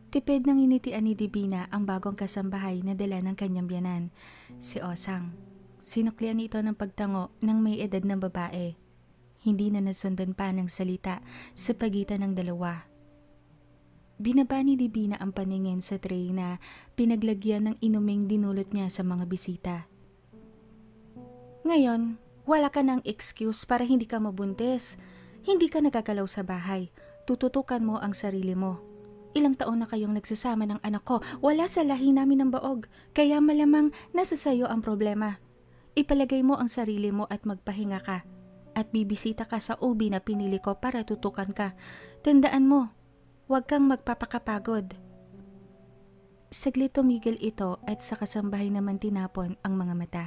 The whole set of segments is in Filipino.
Tipid ng initian ni Divina ang bagong kasambahay na dala ng kanyang biyanan, si Osang. Sinuklian nito ng pagtango ng may edad ng babae. Hindi na nasundan pa ng salita sa pagitan ng dalawa. Binaba ni Divina ang paningin sa tray na pinaglagyan ng inuming dinulot niya sa mga bisita. Ngayon, wala ka ng excuse para hindi ka mabuntis. Hindi ka nagagalaw sa bahay. Tututukan mo ang sarili mo. Ilang taon na kayong nagsasama ng anak ko, wala sa lahi namin ng baog, kaya malamang nasa sayo ang problema. Ipalagay mo ang sarili mo at magpahinga ka. At bibisita ka sa OB na pinili ko para tutukan ka. Tandaan mo, huwag kang magpapakapagod. Saglit tumigil ito at sa kasambahay naman tinapon ang mga mata.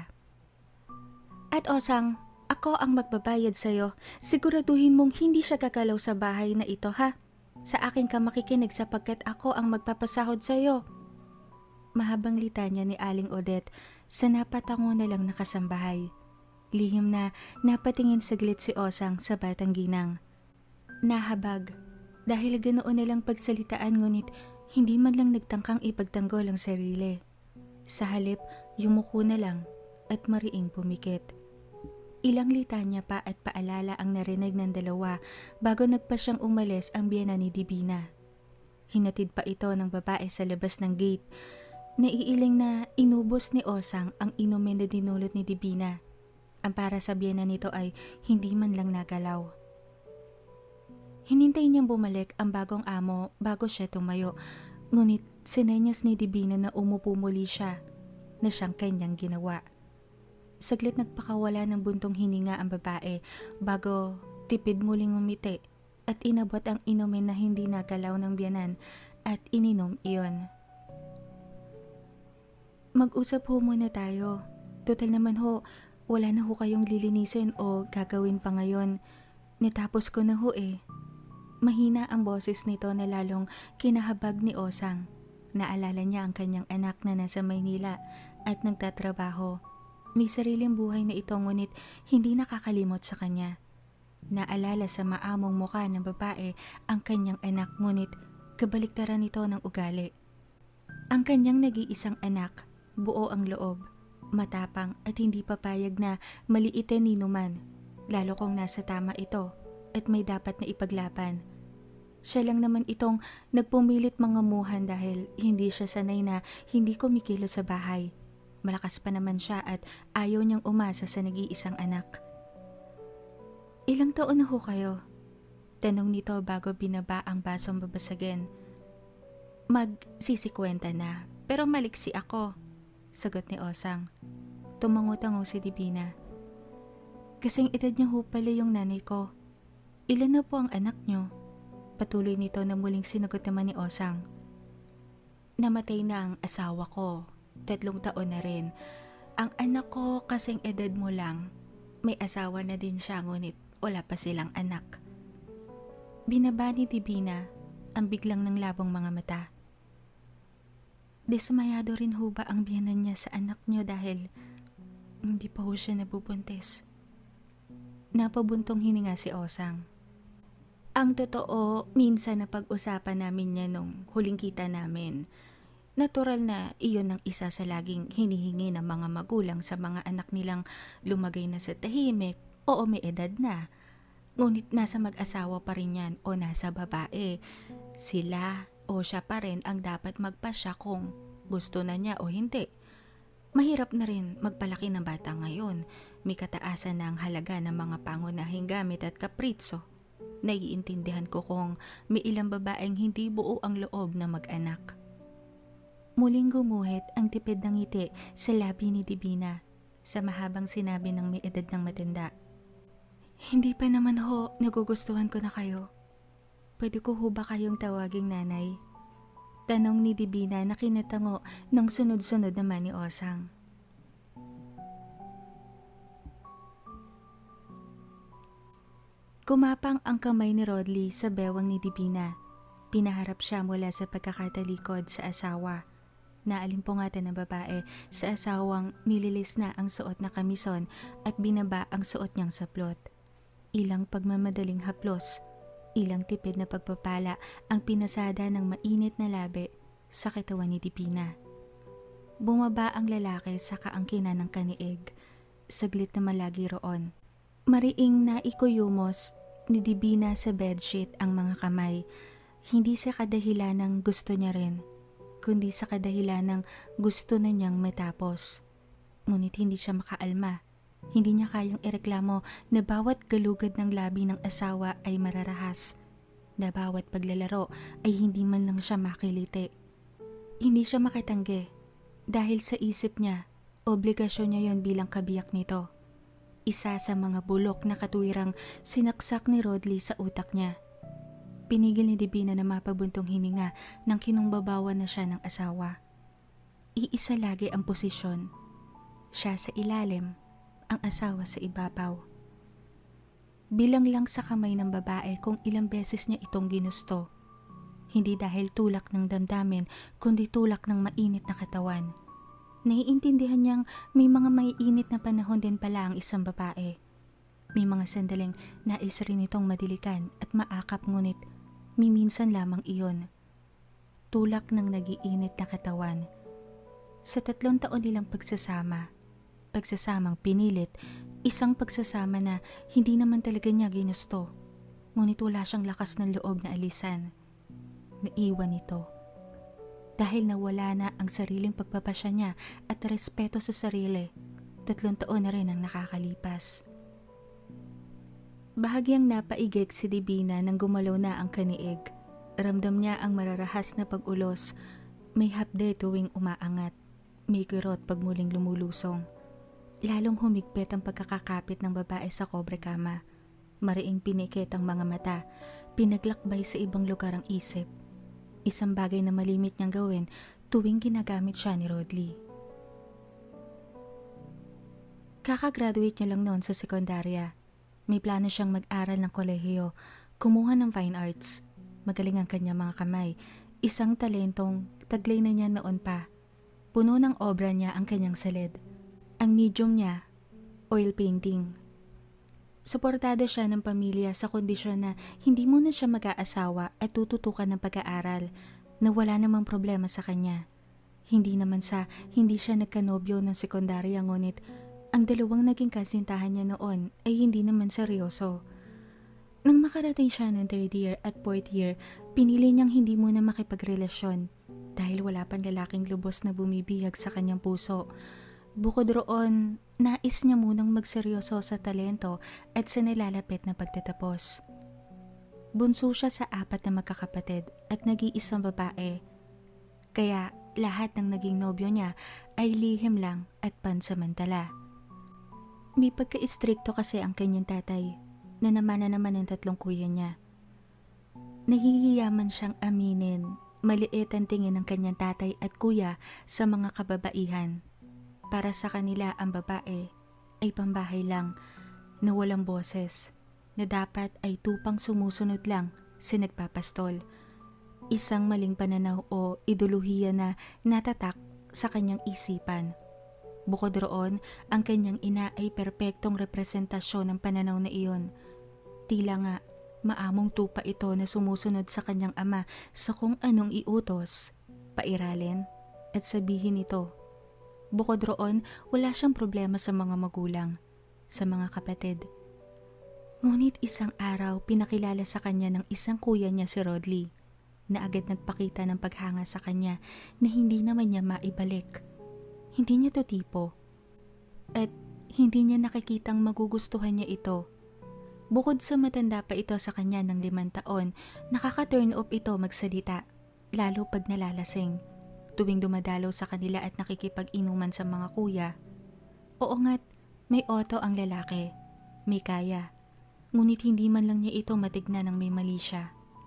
At Osang, ako ang magbabayad sa'yo. Siguraduhin mong hindi siya gagalaw sa bahay na ito, ha? Sa akin ka makikinig sapagkat ako ang magpapasahod sa iyo. Mahabang litanya ni Aling Odette sa napatango na lang nakasambahay. Lihim na napatingin saglit si Osang sa batang ginang. Nahabag dahil ganoon na lang pagsalitaan ngunit hindi man lang nagtangkang ipagtanggol ang sarili. Sa halip, yumuko na lang at mariing pumikit. Ilang litanya pa at paalala ang narinig ng dalawa bago nagpa siyang umalis ang biyenan ni Divina. Hinatid pa ito ng babae sa labas ng gate. Naiiling na inubos ni Osang ang inumin na dinulot ni Divina. Ang para sa biyenan nito ay hindi man lang nagalaw. Hinintay niyang bumalik ang bagong amo bago siya tumayo. Ngunit sinenyas ni Divina na umupo muli siya na siyang kanyang ginawa. Saglit nagpakawala ng buntong hininga ang babae bago tipid muling umiti at inabot ang inumin na hindi nagalaw ng biyanan at ininom iyon. Mag-usap ho muna tayo. Total naman ho, wala na ho kayong lilinisin o gagawin pa ngayon. Natapos ko na ho eh. Mahina ang boses nito na lalong kinahabag ni Osang. Naalala niya ang kanyang anak na nasa Maynila at nagtatrabaho. May sariling buhay na ito ngunit hindi nakakalimot sa kanya. Naalala sa maamong muka ng babae ang kanyang anak ngunit kabaliktaran nito ng ugali. Ang kanyang nag-iisang anak, buo ang loob, matapang at hindi papayag na maliitin ni Numan, lalo kung nasa tama ito at may dapat na ipaglaban. Siya lang naman itong nagpumilit mangamuhan dahil hindi siya sanay na hindi kumikilo sa bahay. Malakas pa naman siya at ayaw niyang umasa sa nag-iisang anak. Ilang taon na ho kayo? Tanong nito bago binaba ang basong babasagin. Magsisikwenta na, pero maliksi ako, sagot ni Osang. Tumango-tango si Divina. Kasing edad niyo ho pala yung nanay ko. Ilan na po ang anak niyo? Patuloy nito na muling sinagot naman ni Osang. Namatay na ang asawa ko. 3 taon na rin. Ang anak ko kasing edad mo lang. May asawa na din siya ngunit wala pa silang anak. Binaba ni Divina ang biglang ng labong mga mata. Desmayado rin ho ba ang biyanan niya sa anak niyo dahil hindi pa ho siya nabubuntis? Napabuntong hininga si Osang. Ang totoo, minsan na pag-usapan namin niya nung huling kita namin. Natural na iyon ang isa sa laging hinihingi ng mga magulang sa mga anak nilang lumagay na sa tahimik o may edad na. Ngunit nasa mag-asawa pa rin yan o nasa babae. Sila o siya pa rin ang dapat magpasya kung gusto na niya o hindi. Mahirap na rin magpalaki ng bata ngayon. May kataasan na ang halaga ng mga pangunahing gamit at kapritso. Naiintindihan ko kung may ilang babaeng hindi buo ang loob na mag-anak. Muling gumuhit ang tipid ng ngiti sa labi ni Divina sa mahabang sinabi ng may edad ng matanda. Hindi pa naman ho nagugustuhan ko na kayo. Pwede ko ho ba kayong tawaging nanay? Tanong ni Divina na kinatango ng sunod-sunod naman ni Osang. Kumapang ang kamay ni Rodley sa bewang ni Divina. Pinaharap siya mula sa pagkakatalikod sa asawa. Naalimpungatan ng babae sa asawang nililis na ang suot na kamison at binaba ang suot niyang saplot. Ilang pagmamadaling haplos, Ilang tipid na pagpapala ang pinasada ng mainit na labi sa katawan ni Divina. Bumaba ang lalaki sa kaangkinan ng kaniig. Saglit na malagi roon. Mariing na ikuyumos ni Divina sa bedsheet ang mga kamay. Hindi sa kadahilan ng gusto niya rin, kundi sa kadahilan ng gusto na niyang matapos. Ngunit hindi siya makaalma. Hindi niya kayang ireklamo na bawat galugad ng labi ng asawa ay mararahas, na bawat paglalaro ay hindi man lang siya makiliti. Hindi siya makatanggi dahil sa isip niya, obligasyon niya yon bilang kabiyak nito. Isa sa mga bulok na katuwirang sinaksak ni Rodley sa utak niya. Pinigil ni Divina na mapabuntong hininga nang kinumbabawan na siya ng asawa. Iisa lagi ang posisyon. Siya sa ilalim, ang asawa sa ibabaw. Bilang lang sa kamay ng babae kung ilang beses niya itong ginusto. Hindi dahil tulak ng damdamin, kundi tulak ng mainit na katawan. Naiintindihan niyang may mga maiinit na panahon din pala ang isang babae. May mga sandaling nais rin itong madilikan at maakap, ngunit miminsan lamang iyon. Tulak ng nagiinit na katawan. Sa 3 taon nilang pagsasamang pinilit, isang pagsasama na hindi naman talaga niya ginusto, ngunit wala siyang lakas ng loob na alisan. Naiwan ito. Dahil nawala na ang sariling pagpapasya niya at respeto sa sarili, 3 taon na rin ang nakakalipas. Bahagyang napaigik si Divina nang gumalaw na ang kaniig. Ramdam niya ang mararahas na pag-ulos. May hapde tuwing umaangat. May kirot pag muling lumulusong. Lalong humigpit ang pagkakakapit ng babae sa kobre kama. Mariing pinikit ang mga mata. Pinaglakbay sa ibang lugar ang isip. Isang bagay na malimit niyang gawin tuwing ginagamit siya ni Rodley. Kakagraduate niya lang noon sa sekundarya. May plano siyang mag-aral ng kolehiyo, kumuha ng fine arts. Magaling ang kanyang mga kamay. Isang talentong taglay na niya noon pa. Puno ng obra niya ang kanyang salid. Ang medium niya, oil painting. Suportado siya ng pamilya sa kondisyon na hindi muna siya mag-aasawa at tututukan ng pag-aaral, na wala namang problema sa kanya. Hindi naman sa hindi siya nagkanobyo ng sekundarya, ngunit ang dalawang naging kasintahan niya noon ay hindi naman seryoso. Nang makarating siya ng 3rd year at 4th year, pinili niyang hindi muna makipagrelasyon dahil wala pang lalaking lubos na bumibihag sa kanyang puso. Bukod roon, nais niya munang magseryoso sa talento at sa nilalapit na pagtatapos. Bunso siya sa 4 na magkakapatid at nag-iisang babae. Kaya lahat ng naging nobyo niya ay lihim lang at pansamantala. May pagka-istrikto kasi ang kanyang tatay na naman ng 3 kuya niya. Nahihiyaman siyang aminin, maliit ang tingin ng kanyang tatay at kuya sa mga kababaihan. Para sa kanila ang babae ay pambahay lang na walang boses, na dapat ay tupang sumusunod lang sa nagpapastol. Isang maling pananaw o idolohiya na natatak sa kanyang isipan. Bukod roon, ang kanyang ina ay perpektong representasyon ng pananaw na iyon. Tila nga, maamong tupa ito na sumusunod sa kanyang ama sa kung anong iutos, pairalin at sabihin ito. Bukod roon, wala siyang problema sa mga magulang, sa mga kapatid. Ngunit isang araw, pinakilala sa kanya ng isang kuya niya si Rodley, na agad nagpakita ng paghanga sa kanya na hindi naman niya maibalik. Hindi niya to tipo. At hindi niya nakikitang magugustuhan niya ito. Bukod sa matanda pa ito sa kanya ng 5 taon, nakaka-turn off ito magsalita, lalo pag nalalasing. Tuwing dumadalaw sa kanila at nakikipag-inuman sa mga kuya. Oo nga't, may oto ang lalaki. May kaya. Ngunit hindi man lang niya ito matignan ng may mali siya.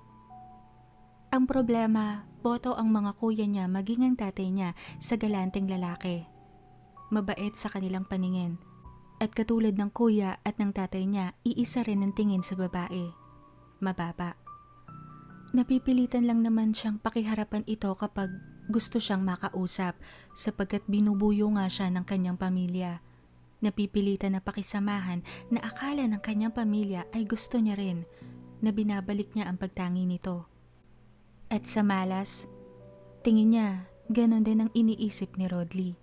Ang problema, boto ang mga kuya niya maging ang tatay niya sa galanteng lalaki. Mabait sa kanilang paningin. At katulad ng kuya at ng tatay niya, iisa rin ang tingin sa babae. Mababa. Napipilitan lang naman siyang pakiharapan ito kapag gusto siyang makausap, sapagkat binubuyo nga siya ng kanyang pamilya. Napipilitan na pakisamahan na akala ng kanyang pamilya ay gusto niya rin. na binabalik niya ang pagtangi nito. At sa malas, tingin niya ganon din ang iniisip ni Rodley.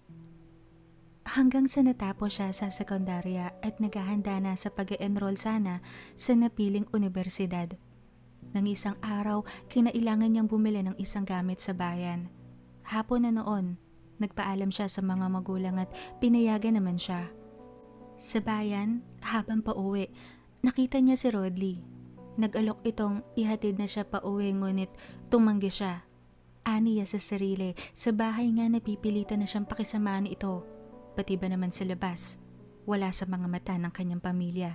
Hanggang sa natapos siya sa sekundarya at naghahanda na sa pag-enroll sana sa napiling universidad. Nang isang araw, kinailangan niyang bumili ng isang gamit sa bayan. Hapon na noon, nagpaalam siya sa mga magulang at pinayagan naman siya. Sa bayan, habang pauwi, nakita niya si Rodley. Nag-alok itong ihatid na siya pauwi ngunit tumanggi siya. Aniya sa sarili, sa bahay nga napipilitan na siyang pakisamahan ito. Pati ba naman sa labas, wala sa mga mata ng kanyang pamilya.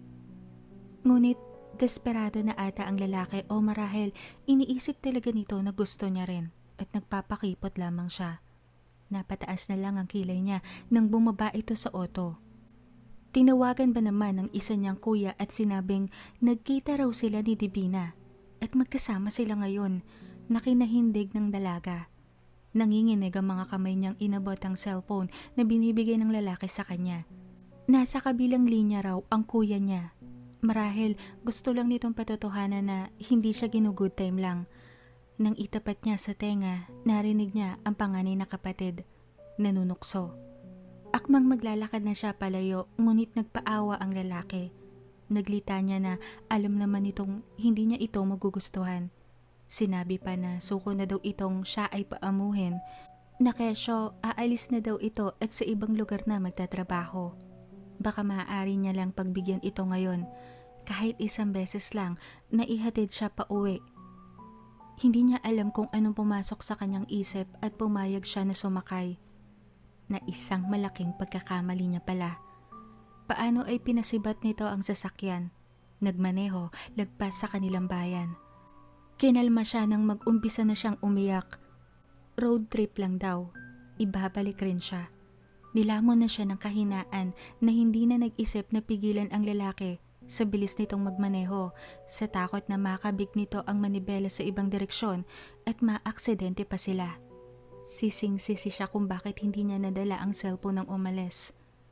Ngunit desperado na ata ang lalaki o marahil iniisip talaga nito na gusto niya rin at nagpapakipot lamang siya. Napataas na lang ang kilay niya nang bumaba ito sa auto. Tinawagan ba naman ng isa niyang kuya at sinabing nagkita raw sila ni Divina at magkasama sila ngayon na kinahindig ng dalaga. Nanginginig ang mga kamay niyang inabot ang cellphone na binibigay ng lalaki sa kanya. Nasa kabilang linya raw ang kuya niya. Marahil gusto lang nitong patotohanan na hindi siya ginugood time lang. Nang itapat niya sa tenga, narinig niya ang panganay na kapatid, nanunukso. Akmang maglalakad na siya palayo, ngunit nagpaawa ang lalaki. Naglita niya na alam naman itong hindi niya ito magugustuhan. Sinabi pa na suko na daw itong siya ay paamuhin, na kesyo aalis na daw ito at sa ibang lugar na magtatrabaho. Baka maaari niya lang pagbigyan ito ngayon, kahit isang beses lang na ihatid siya pa uwi. Hindi niya alam kung anong pumasok sa kanyang isip at pumayag siya na sumakay. Na isang malaking pagkakamali niya pala. Paano ay pinasibat nito ang sasakyan? Nagmaneho, lagpas sa kanilang bayan. Kinalma siya nang mag-umpisa na siyang umiyak. Road trip lang daw. Ibabalik rin siya. Nilamon na siya ng kahinaan na hindi na nag-isip na pigilan ang lalaki sa bilis nitong magmaneho, sa takot na makabig nito ang manibela sa ibang direksyon at maaksidente pa sila. Sising-sisi siya kung bakit hindi niya nadala ang cellphone nang umalis.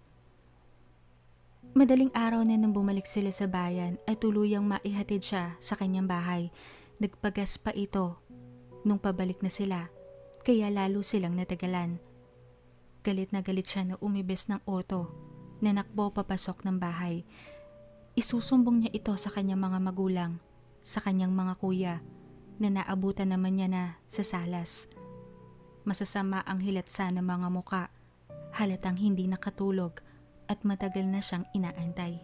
Madaling araw na nang bumalik sila sa bayan ay tuluyang maihatid siya sa kanyang bahay. Nagpagas pa ito nung pabalik na sila, kaya lalo silang natagalan. Galit na galit siya na umibes ng auto, na nakbo papasok ng bahay. Isusumbong niya ito sa kanyang mga magulang, sa kanyang mga kuya, na naabutan naman niya na sa salas. Masasama ang hilatsa ng mga muka, halatang hindi nakatulog at matagal na siyang inaantay.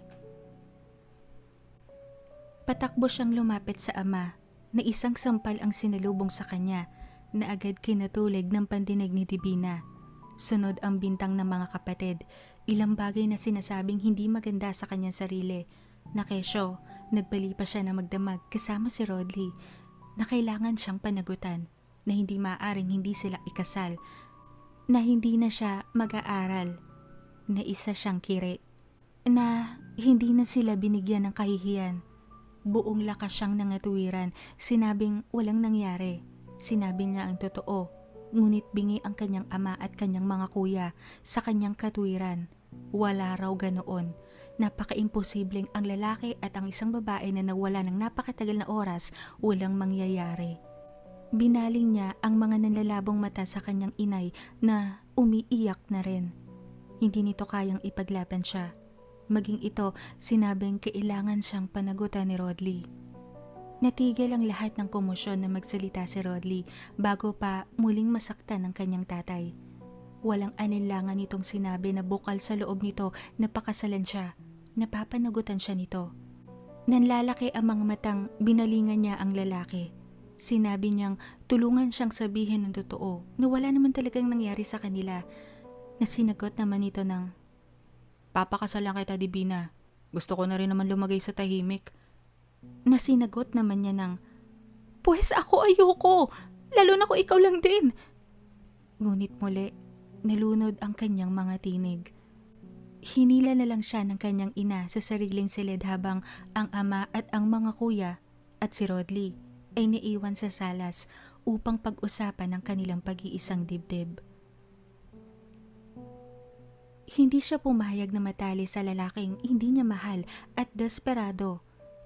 Patakbo siyang lumapit sa ama na isang sampal ang sinalubong sa kanya na agad kinatulig ng pandinig ni Divina. Sunod ang bintang ng mga kapatid, ilang bagay na sinasabing hindi maganda sa kanyang sarili. Na kesyo, nagpali pa siya na magdamag kasama si Rodley na kailangan siyang panagutan, na hindi maaaring hindi sila ikasal, na hindi na siya mag-aaral, na isa siyang kiri, na hindi na sila binigyan ng kahihiyan. Buong lakas siyang nangatuwiran, sinabing walang nangyari. Sinabi niya ang totoo, ngunit bingi ang kanyang ama at kanyang mga kuya sa kanyang katuwiran. Wala raw ganoon. Napaka-imposibleng ang lalaki at ang isang babae na nawala ng napakatagal na oras walang mangyayari. Binaling niya ang mga nanlalabong mata sa kanyang inay na umiiyak na rin. Hindi nito kayang ipaglaban siya. Maging ito, sinabing kailangan siyang panagutan ni Rodley. Natigil ang lahat ng komosyon na magsalita si Rodley bago pa muling masaktan ng kanyang tatay. Walang alinlangan nitong sinabi na bukal sa loob nito na pakasalan siya, napapanagutan siya nito. Nanlalaki ang mga matang binalingan niya ang lalaki. Sinabi niyang tulungan siyang sabihin ng totoo na wala naman talagang nangyari sa kanila. Nasinagot naman ito ng, "Papakasalan kita, Divina. Gusto ko na rin naman lumagay sa tahimik." Nasinagot naman niya ng, "Pues ako ayoko, lalo na ko ikaw lang din." Ngunit muli, nalunod ang kanyang mga tinig. Hinila na lang siya ng kanyang ina sa sariling silid habang ang ama at ang mga kuya at si Rodley ay naiwan sa salas upang pag-usapan ang kanilang pag-iisang dibdib. Hindi siya pumayag na matali sa lalaking hindi niya mahal at desperado,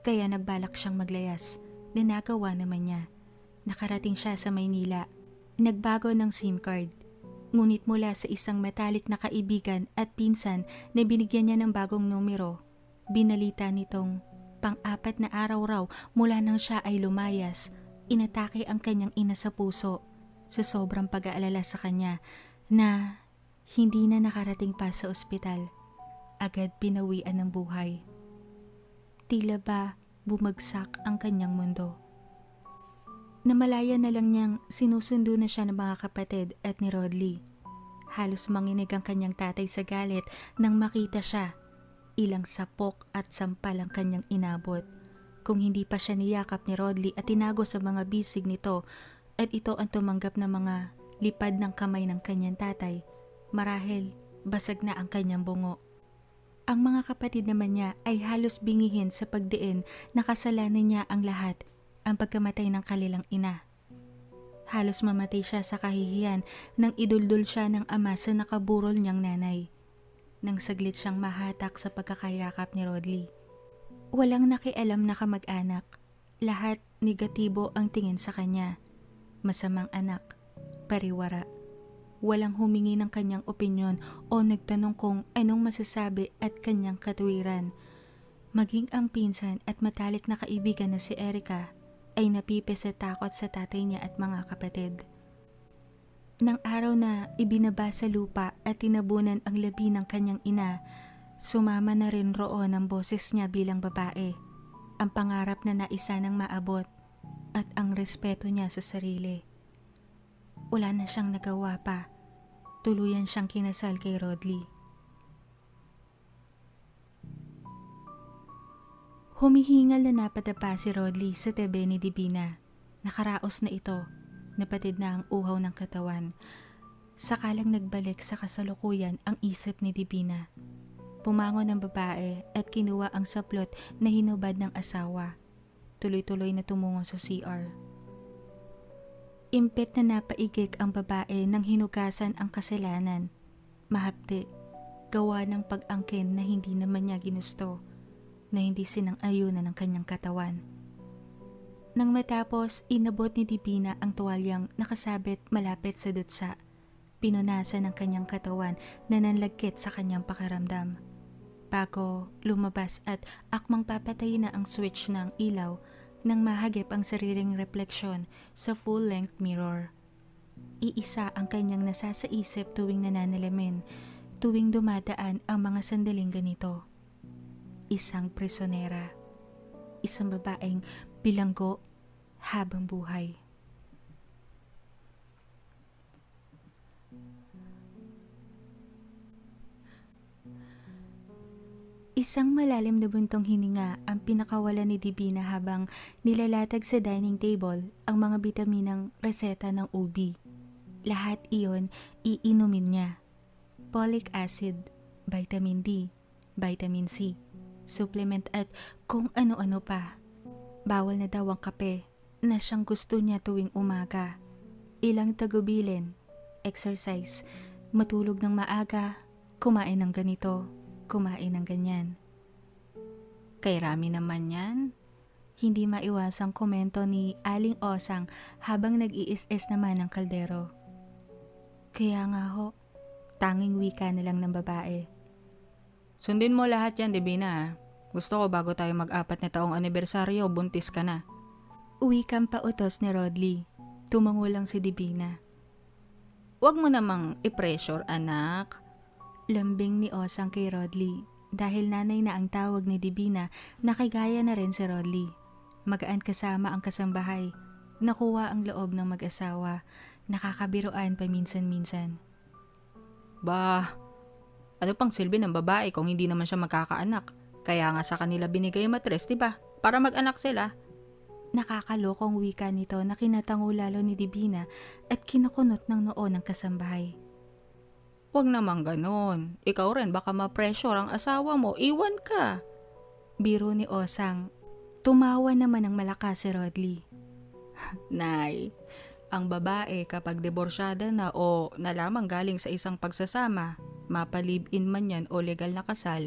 kaya nagbalak siyang maglayas. Ninagawa naman niya. Nakarating siya sa Maynila. Nagbago ng SIM card. Ngunit mula sa isang matalik na kaibigan at pinsan na binigyan niya ng bagong numero, binalita nitong pang-apat na araw raw mula nang siya ay lumayas, inatake ang kanyang ina sa puso sa sobrang pag-aalala sa kanya na hindi na nakarating pa sa ospital. Agad pinawian ng buhay. Tila ba bumagsak ang kanyang mundo. Namalaya na lang niyang sinusundo na siya ng mga kapatid at ni Rodley. Halos manginig ang kanyang tatay sa galit nang makita siya. Ilang sapok at sampal ang kanyang inabot. Kung hindi pa siya niyakap ni Rodley at tinago sa mga bisig nito at ito ang tumanggap ng mga lipad ng kamay ng kanyang tatay, marahil basag na ang kanyang bungo. Ang mga kapatid naman niya ay halos bingihin sa pagdiin na kasalanan niya ang lahat, ang pagkamatay ng kanilang ina. Halos mamatay siya sa kahihiyan nang iduldul siya ng ama sa nakaburol niyang nanay. Nang saglit siyang mahatak sa pagkakayakap ni Rodley. Walang nakialam na kamag-anak. Lahat negatibo ang tingin sa kanya. Masamang anak, pariwara. Walang humingi ng kanyang opinyon o nagtanong kung anong masasabi at kanyang katuwiran. Maging ang pinsan at matalik na kaibigan na si Erica ay napipis sa takot sa tatay niya at mga kapatid. Nang araw na ibinaba sa lupa at tinabunan ang labi ng kanyang ina, sumama na rin roon ang boses niya bilang babae, ang pangarap na naisa ng maabot at ang respeto niya sa sarili. Wala na siyang nagawa pa. Tuluyan siyang kinasal kay Rodley. Humihingal na napadapa si Rodley sa tabi ni Divina. Nakaraos na ito. Napatid na ang uhaw ng katawan. Sakalang nagbalik sa kasalukuyan ang isip ni Divina. Pumangon ang babae at kinuha ang saplot na hinubad ng asawa. Tuloy-tuloy na tumungo sa CR. Impet na napaigik ang babae nang hinugasan ang kasalanan. Mahapde, gawa ng pag-angkin na hindi naman niya ginusto, na hindi sinang-ayunan ng kanyang katawan. Nang matapos, inabot ni Divina ang tuwalyang nakasabit malapit sa dutsa. Pinunasan ang kanyang katawan na nanlagkit sa kanyang pakiramdam. Bago lumabas at akmang papatayin na ang switch ng ilaw, nang mahagip ang sariling refleksyon sa full-length mirror. Iisa ang kanyang nasasaisip tuwing nananalamin, tuwing dumadaan ang mga sandaling ganito. Isang prisonera. Isang babaeng bilanggo habang buhay. Isang malalim na buntong hininga ang pinakawalan ni Divina habang nilalatag sa dining table ang mga bitaminang reseta ng OB. Lahat iyon iinumin niya. Folic acid, vitamin D, vitamin C, supplement at kung ano-ano pa. Bawal na daw ang kape na siyang gusto niya tuwing umaga. Ilang tagubilin, exercise, matulog ng maaga, kumain ng ganito, kumain ng ganyan. Kay Rami naman yan. Hindi maiwasang komento ni Aling Osang habang nag-iis-is naman ng kaldero. Kaya nga ho, tanging wika na lang ng babae. Sundin mo lahat yan, Divina. Gusto ko bago tayo mag-apat na taong anibersaryo, buntis ka na. Wikang pautos ni Rodley. Tumango lang si Divina. Huwag mo namang i-pressure, anak. Lambing ni Osang kay Rodley. Dahil nanay na ang tawag ni Divina, nakigaya na rin si Rodley. Magaan kasama ang kasambahay. Nakuha ang loob ng mag-asawa. Nakakabiruan paminsan-minsan. Bah, ano pang silbi ng babae kung hindi naman siya magkakaanak? Kaya nga sa kanila binigay matres, diba? Para mag-anak sila. Nakakalokong wika nito na kinatango lalo ni Divina at kinakunot ng noo ng kasambahay. Huwag naman ganon. Ikaw rin baka ma-pressure ang asawa mo. Iwan ka. Biro ni Osang. Tumawa naman ng malakas si Rodley. Nay, ang babae kapag diborsyada na o nalamang galing sa isang pagsasama, mapalib-in man yan o legal na kasal,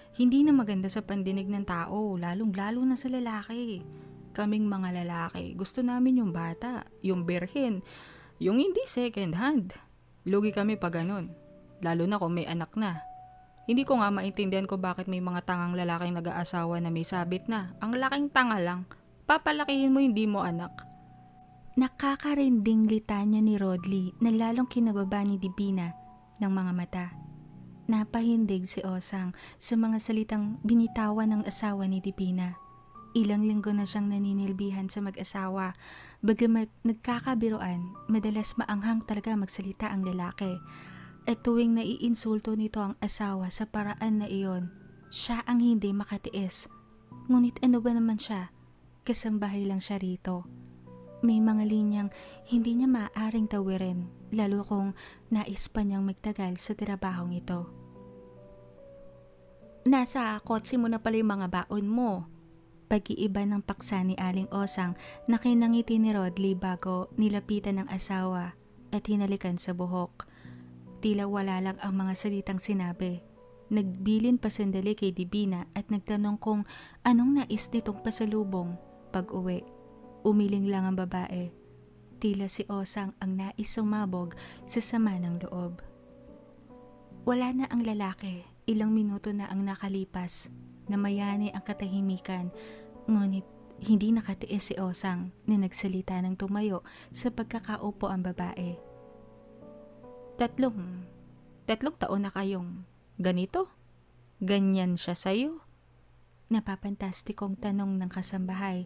Hindi na maganda sa pandinig ng tao, lalong-lalo na sa lalaki. Kaming mga lalaki, gusto namin yung bata, yung birhen, yung hindi second hand. Lugi kami pa ganun, lalo na kung may anak na. Hindi ko nga maintindihan ko bakit may mga tangang lalaking nag-aasawa na may sabit na. Ang laking tanga lang, papalakihin mo hindi mo anak. Nakakarinding litanya ni Rodley na lalong kinababa ni Divina ng mga mata. Napahindig si Osang sa mga salitang binitawan ng asawa ni Divina. Ilang linggo na siyang naninilbihan sa mag-asawa. Bagamat nagkakabiruan, madalas maanghang talaga magsalita ang lalaki. At tuwing naiinsulto nito ang asawa sa paraan na iyon, siya ang hindi makatiis. Ngunit ano ba naman siya? Kasambahay lang siya rito. May mga linyang hindi niya maaaring tawirin, lalo kung nais pa niyang magtagal sa trabahong ito. Nasa kotse mo na pala yung mga baon mo. Pag-iiba ng paksa ni Aling Osang na kinangiti ni Rodley bago nilapitan ng asawa at hinalikan sa buhok. Tila wala lang ang mga salitang sinabi. Nagbilin pa sandali kay Divina at nagtanong kung anong nais nitong pasalubong pag-uwi. Umiling lang ang babae. Tila si Osang ang nais sumabog sa sama ng loob. Wala na ang lalaki. Ilang minuto na ang nakalipas. Namayani ang katahimikan. Ngunit hindi nakatiis si Osang na nagsalita ng tumayo sa pagkakaupo ang babae. Tatlong taon na kayong ganito? Ganyan siya sa'yo? Napapantastikong tanong ng kasambahay.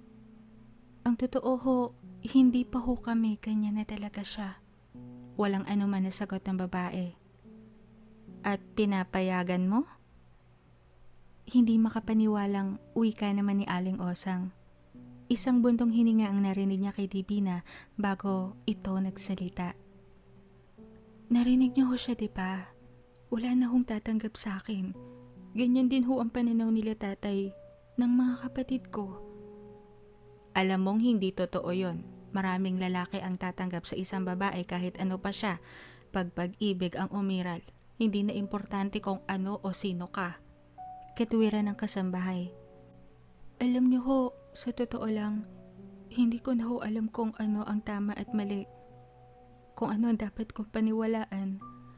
Ang totoo ho, hindi pa ho kami, ganyan na talaga siya. Walang anuman na sagot ng babae. At pinapayagan mo? Hindi makapaniwalang wika naman ni Aling Osang. Isang buntong hininga ang narinig niya kay Divina bago ito nagsalita. Narinig niyo ho siya, di ba? Wala na hong tatanggap sa akin. Ganyan din ho ang pananaw nila tatay ng mga kapatid ko. Alam mong hindi totoo yon. Maraming lalaki ang tatanggap sa isang babae kahit ano pa siya. Pag pag-ibig ang umiral, hindi na importante kung ano o sino ka. Katuwiran ng kasambahay. Alam niyo ho, sa totoo lang, hindi ko na ho alam kung ano ang tama at mali. Kung ano ang dapat kong paniwalaan.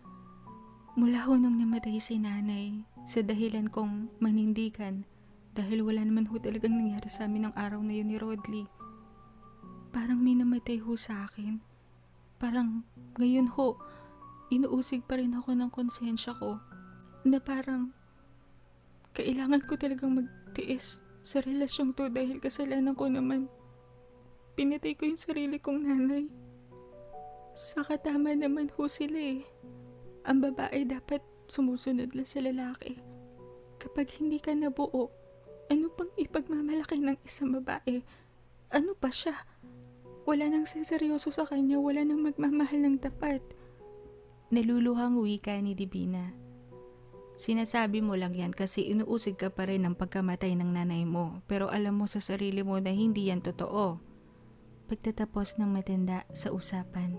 Mula ho nung namatay si nanay, sa dahilan kong manindigan, dahil wala naman ho talagang nangyari sa amin ng araw na yun ni Rodley. Parang may namatay ho sa akin. Parang ngayon ho, inuusig pa rin ako ng konsensya ko na parang kailangan ko talagang magtiis sa relasyong to dahil kasalanan ko naman. Pinatay ko yung sarili kong nanay. Saka tama naman ho sila eh. Ang babae dapat sumusunod lang sa lalaki. Kapag hindi ka nabuo, ano pang ipagmamalaki ng isang babae? Ano pa siya? Wala nang seseryoso sa kanya, wala nang magmamahal ng tapat. Naluluhang wika ni Divina. Sinasabi mo lang yan kasi inuusig ka pa rin ng pagkamatay ng nanay mo, pero alam mo sa sarili mo na hindi yan totoo. Pagtatapos ng matanda sa usapan.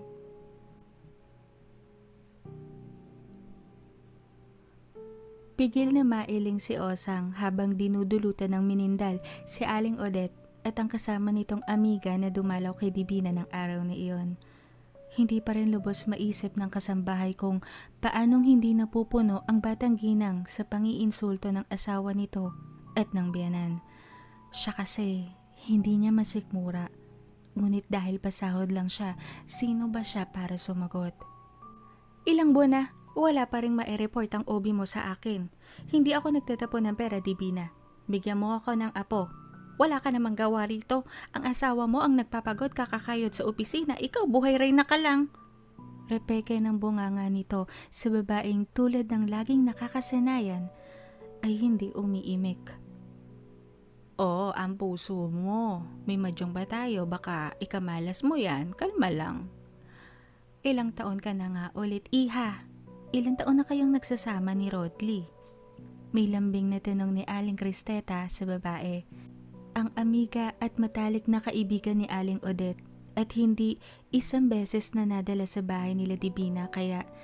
Pigil na mailing si Osang habang dinudulutan ng minindal si Aling Odette at ang kasama nitong amiga na dumalaw kay Divina ng araw na iyon. Hindi pa rin lubos maisip ng kasambahay kung paanong hindi napupuno ang batang ginang sa pangiinsulto ng asawa nito at ng biyanan. Siya kasi hindi niya masikmura. Ngunit dahil pasahod lang siya, sino ba siya para sumagot? Ilang buwan na, wala pa rin ma-report ang OB mo sa akin. Hindi ako nagtatapon ng pera, Divina. Bigyan mo ako ng apo. Wala ka namang gawa rito. Ang asawa mo ang nagpapagod kakakayod sa opisina. Ikaw buhay reyna ka lang. Repeke ng bunganga nito sa babaeng tulad ng laging nakakasanayan ay hindi umiimik. Oo, ang puso mo. May madyong ba tayo? Baka ikamalas mo yan. Kalma lang. Ilang taon ka na nga ulit, iha. Ilang taon na kayong nagsasama ni Rodley? May lambing na tanong ni Aling Cristeta sa babae. Ang amiga at matalik na kaibigan ni Aling Odette at hindi isang beses na nadala sa bahay nila Divina kaya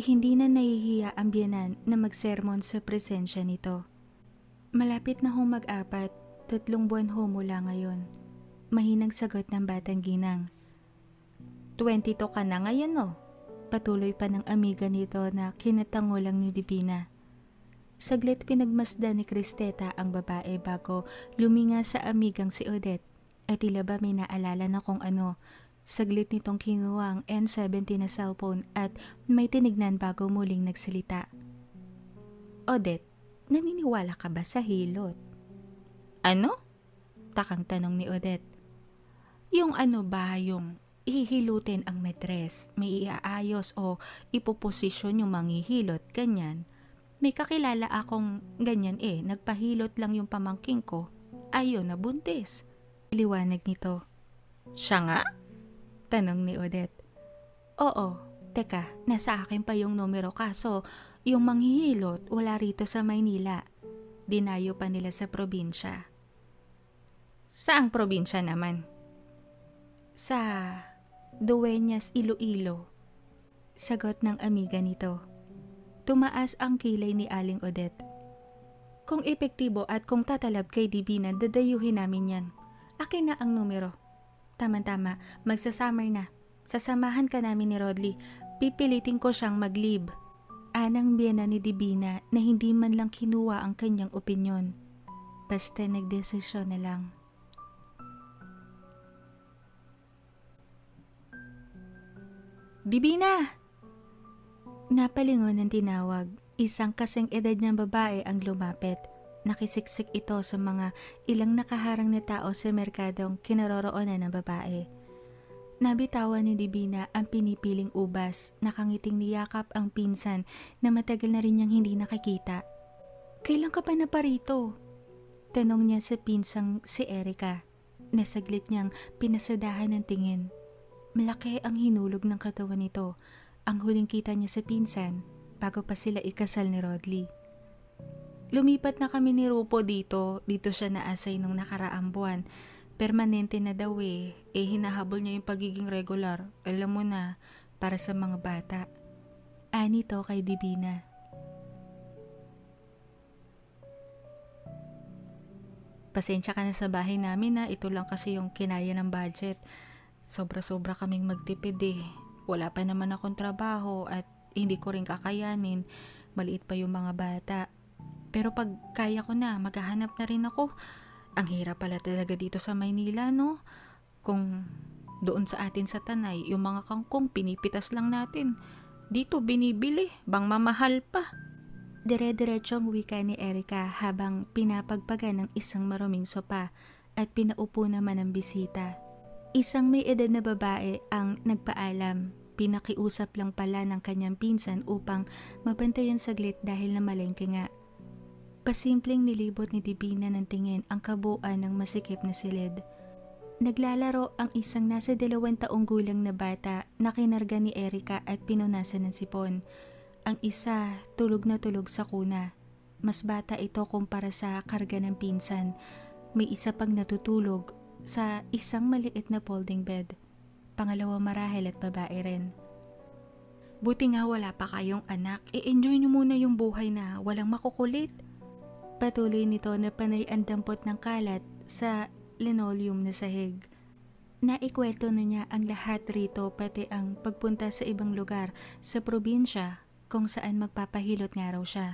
Hindi na nahihiya ang biyenan na magsermon sa presensya nito. Malapit na hong mag-apat, 3 buwan ho mula ngayon. Mahinang sagot ng batang ginang. 22 ka na ngayon no? Patuloy pa ng amiga nito na kinatangulang ni Divina. Saglit pinagmasdan ni Cristeta ang babae bago luminga sa amigang si Odette at tila ba may naalala na kung ano. Saglit nitong kinuha ang N70 na cellphone at may tinignan bago muling nagsalita. Odette, naniniwala ka ba sa hilot? Ano? Takang tanong ni Odette. Yung ano ba yung ihihilutin ang matres, may iaayos o ipoposisyon yung manghihilot, ganyan. May kakilala akong ganyan nagpahilot lang yung pamangking ko, ayaw na buntis. Liwanag nito. Siya nga? Tanong ni Odette. Oo, teka, nasa akin pa yung numero kaso yung manghihilot wala rito sa Maynila. Dinayo pa nila sa probinsya. Saang probinsya naman? Sa Dueñas, Iloilo. Sagot ng amiga nito. Tumaas ang kilay ni Aling Odette. Kung epektibo at kung tatalab kay Divina, dadayuhin namin yan. Akin na ang numero. Tama-tama, magsasummer na. Sasamahan ka namin ni Rodley. Pipilitin ko siyang mag-leave. Anang biyena ni Divina na hindi man lang kinuha ang kanyang opinyon. Basta nagdesisyon na lang. Divina! Napalingon ng tinawag. Isang kasing edad niyang babae ang lumapit. Nakisiksik ito sa mga ilang nakaharang na tao sa merkadong kinaroroonan ng babae. Nabitawan ni Divina ang pinipiling ubas, nakangiting niyakap ang pinsan na matagal na rin niyang hindi nakikita. Kailan ka pa na parito? Tanong niya sa pinsang si Erica. Nasaglit niyang pinasadahan ng tingin. Malaki ang hinulog ng katawan nito. Ang huling kita niya sa pinsan bago pa sila ikasal ni Rodley. Lumipat na kami ni Rupo dito siya na-assign nung nakaraang buwan. Permanente na daw hinahabol niya yung pagiging regular. Alam mo na, para sa mga bata. Ani to kay Divina. Pasensya ka na sa bahay namin na ito lang kasi yung kinaya ng budget. Sobra-sobra kaming magtipid Wala pa naman akong trabaho at hindi ko rin kakayanin. Maliit pa yung mga bata. Pero pag kaya ko na, maghahanap na rin ako. Ang hirap pala talaga dito sa Maynila, no? Kung doon sa atin sa Tanay, yung mga kangkong pinipitas lang natin. Dito binibili, bang mamahal pa. Dire-diretsong wika ni Erica habang pinapagpagan ng isang maruming sopa at pinaupo naman ang bisita. Isang may edad na babae ang nagpaalam. Pinakiusap lang pala ng kanyang pinsan upang mabantayan saglit dahil namalengke nga. Pasimpleng nilibot ni Divina ng tingin ang kabuuan ng masikip na silid. Naglalaro ang isang nasa 2 taong gulang na bata na kinarga ni Erica at pinunasan ng sipon. Ang isa tulog na tulog sa kuna. Mas bata ito kumpara sa karga ng pinsan. May isa pang natutulog sa isang maliit na folding bed. Pangalawa marahil at babae rin. Buti nga wala pa kayong anak. I-enjoy nyo muna yung buhay na walang makukulit. Patuloy nito na panay ang dampot ng kalat sa linoleum na sahig. Naikwento na niya ang lahat rito pati ang pagpunta sa ibang lugar sa probinsya kung saan magpapahilot nga raw siya.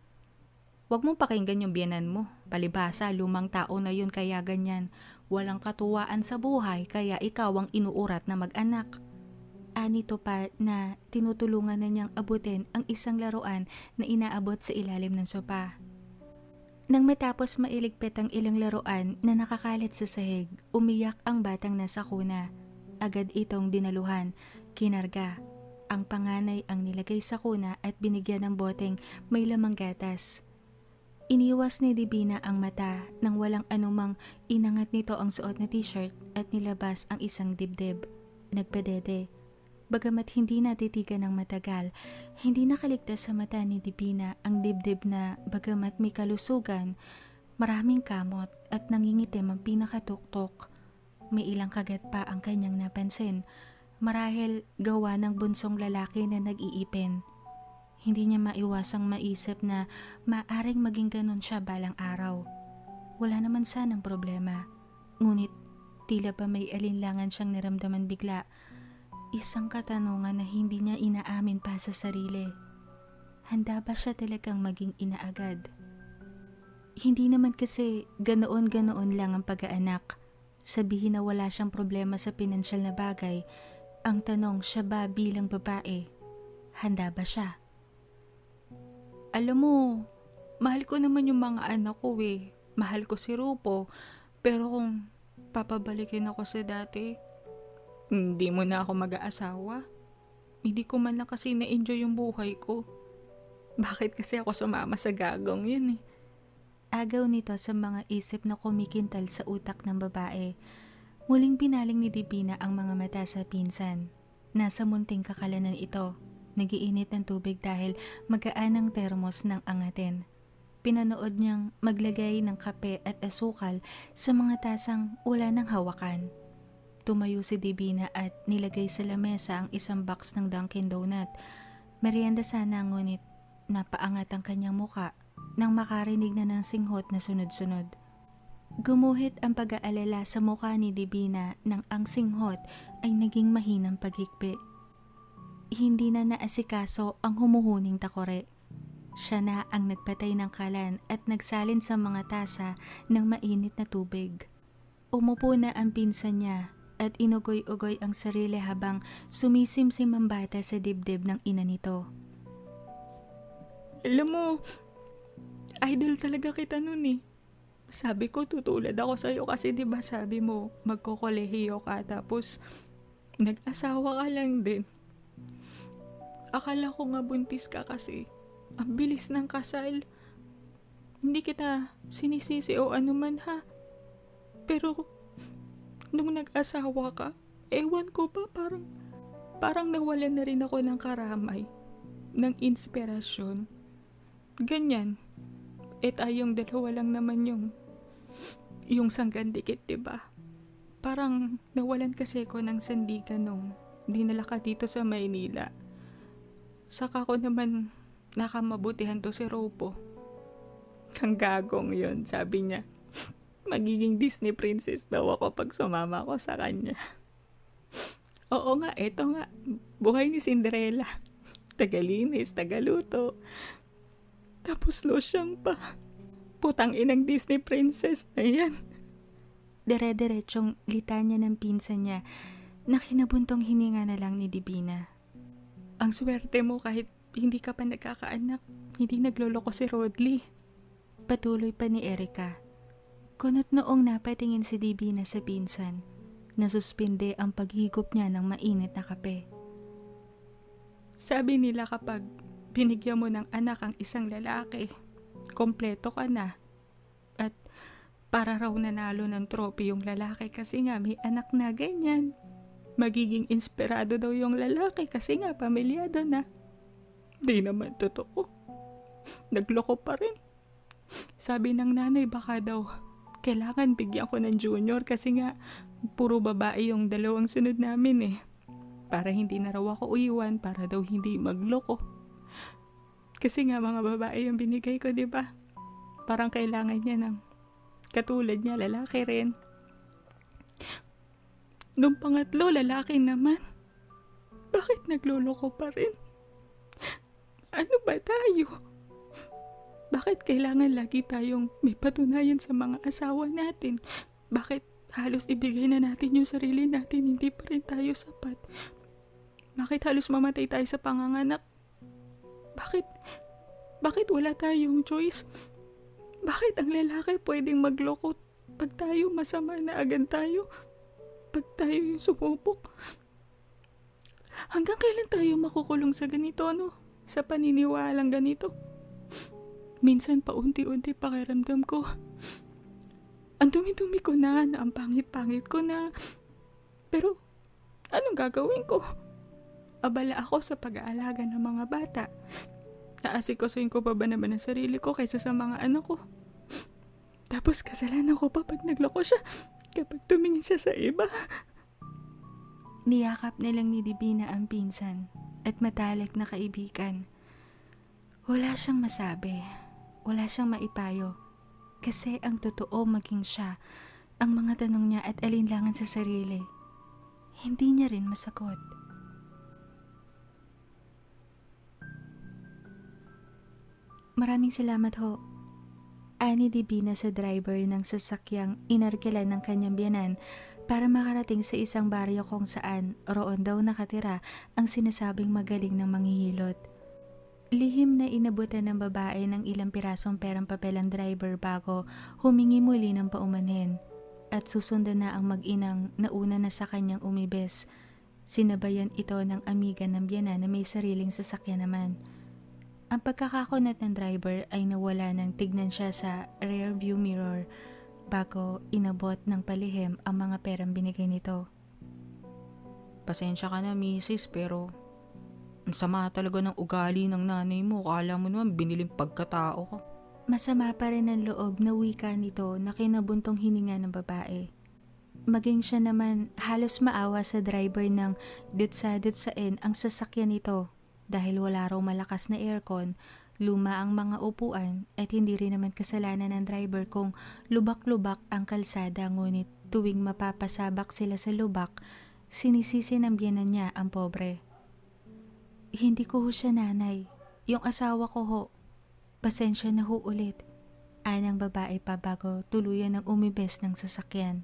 Huwag mong pakinggan yung biyenan mo. Palibhasa, lumang tao na yun kaya ganyan. Walang katuwaan sa buhay kaya ikaw ang inuurat na mag-anak. Anito pa na tinutulungan na niyang abutin ang isang laruan na inaabot sa ilalim ng sopa. Nang matapos mailigpit ang ilang laruan na nakakalat sa sahig, umiyak ang batang nasa kuna. Agad itong dinaluhan, kinarga. Ang panganay ang nilagay sa kuna at binigyan ng boteng may lamang gatas. Iniwas ni Divina ang mata nang walang anumang inangat nito ang suot na t-shirt at nilabas ang isang dibdib. Nagpadede. Bagamat hindi natitigan ng matagal, hindi nakaligtas sa mata ni Divina ang dibdib na bagamat may kalusugan, maraming kamot at nangingitim ang pinakatuktok. May ilang kagat pa ang kanyang napansin, marahil gawa ng bunsong lalaki na nag-iipin. Hindi niya maiwasang maisip na maaring maging ganon siya balang araw. Wala naman sanang problema. Ngunit tila ba may alinlangan siyang naramdaman bigla. Isang katanungan na hindi niya inaamin pa sa sarili. Handa ba siya talagang maging ina agad? Hindi naman kasi ganoon-ganoon lang ang pag-aanak. Sabihin na wala siyang problema sa pinansyal na bagay. Ang tanong, siya ba bilang babae? Handa ba siya? Alam mo, mahal ko naman yung mga anak ko eh. Mahal ko si Rupo. Pero kung papabalikin ako sa dati, hindi mo na ako mag-aasawa. Hindi ko man lang kasi na-enjoy yung buhay ko. Bakit kasi ako sumama sa gagong yun eh? Agaw nito sa mga isip na kumikintal sa utak ng babae. Muling pinaling ni Divina ang mga mata sa pinsan. Nasa munting kakalanan ito. Nagiinit ng tubig dahil magaan ang termos ng angatin. Pinanood niyang maglagay ng kape at asukal sa mga tasang wala nang hawakan. Tumayo si Divina at nilagay sa lamesa ang isang box ng Dunkin Donut. Merienda sana ngunit napaangat ang kanyang muka nang makarinig na ng singhot na sunod-sunod. Gumuhit ang pag-aalala sa mukha ni Divina nang ang singhot ay naging mahinang paghikbi. Hindi na naasikaso ang humuhuning takore. Siya na ang nagpatay ng kalan at nagsalin sa mga tasa ng mainit na tubig. Umupo na ang pinsan niya at inugoy-ugoy ang sarili habang sumisimsim ang bata sa dibdib ng ina nito. Alam mo, idol talaga kita nun eh. Sabi ko tutulad ako sa'yo kasi diba sabi mo magkokolehiyo ka tapos nag-asawa ka lang din. Akala ko nga buntis ka kasi ang bilis ng kasal. Hindi kita sinisisi o anuman ha. Pero nung nag-asawa ka, ewan ko ba parang nawalan na rin ako ng karamay, ng inspirasyon. Ganyan. Tayong dalawa lang naman yung sanggandikit, diba? Parang nawalan kasi ko ng sandigan nung dinala ka dito sa Maynila. Saka ko naman nakamabutihan to si Ropo. Kang gagong yun, sabi niya. Magiging Disney princess daw ako pag sumama ko sa kanya. Oo nga, eto nga. Buhay ni Cinderella. Tagalinis, tagaluto. Tapos losyang pa. Putang inang Disney princess na yan. Dire-diretsong litanya ng pinsan niya na kinabuntong hininga na lang ni Divina. Ang swerte mo kahit hindi ka pa nagkakaanak, hindi nagloloko si Rodley. Patuloy pa ni Erica. Kunot noong napatingin si Divina sa pinsan, nasuspinde ang paghigop niya ng mainit na kape. Sabi nila kapag binigyan mo ng anak ang isang lalaki, kompleto ka na. At para raw nanalo ng trophy yung lalaki kasi nga may anak na ganyan. Magiging inspirado daw yung lalaki kasi nga pamilyado na. Di naman totoo. Nagloko pa rin. Sabi ng nanay baka daw kailangan bigyan ko ng junior kasi nga puro babae yung dalawang sunod namin eh. Para hindi na raw ako iwan, para daw hindi magloko. Kasi nga mga babae yung binigay ko, diba? Parang kailangan niya ng katulad niya, lalaki rin. Nung pangatlo, lalaki naman. Bakit nagloloko pa rin? Ano ba tayo? Bakit kailangan lagi tayong may patunayan sa mga asawa natin? Bakit halos ibigay na natin yung sarili natin, hindi pa rin tayo sapat? Bakit halos mamatay tayo sa panganganak? Bakit wala tayong choice? Bakit ang lalaki pwedeng magloko pag tayo masama na agad tayo? Pag tayo yung sumubok? Hanggang kailan tayo makukulong sa ganito, no? Sa paniniwalang ganito? Minsan paunti-unti pakiramdam ko. Ang dumi-dumi ko na ang pangit-pangit ko na. Pero, anong gagawin ko? Abala ako sa pag-aalaga ng mga bata. Naasikasuhin ko pa ba naman ang sarili ko kaysa sa mga anak ko? Tapos kasalanan ko pa pag nagloko siya kapag tumingin siya sa iba. Niyakap na lang ni Divina ang pinsan at matalik na kaibigan. Wala siyang masabi. Wala siyang maipayo. Kasi ang totoo maging siya, ang mga tanong niya at alinlangan sa sarili, hindi niya rin masagot. Maraming salamat ho. Ani Divina sa driver ng sasakyang inarkilan ng kanyang biyanan para makarating sa isang baryo kung saan roon daw nakatira ang sinasabing magaling ng manghihilot. Lihim na inabutan ng babae ng ilang pirasong perang papel ang driver bago humingi muli ng paumanhin at susundan na ang mag-inang nauna na sa kanyang umibes. Sinabayan ito ng amiga ng biyanan na may sariling sasakyan naman. Ang pagkakakunat ng driver ay nawala nang tignan siya sa rear view mirror bago inabot ng palihim ang mga perang binigay nito. Pasensya ka na, misis, pero ang sama talaga ng ugali ng nanay mo. Kala mo naman biniling pagkatao ko. Masama pa rin ang loob na wika nito na kinabuntong hininga ng babae. Maging siya naman halos maawa sa driver ng dutsa-dutsain ang sasakyan nito dahil wala raw malakas na aircon, luma ang mga upuan at hindi rin naman kasalanan ng driver kung lubak-lubak ang kalsada, ngunit tuwing mapapasabak sila sa lubak, sinisisi ng biyanan niya ang pobre. Hindi ko ho siya nanay. Yung asawa ko ho. Pasensya na ho ulit. Anang babae pa bago tuluyan ng umibes ng sasakyan.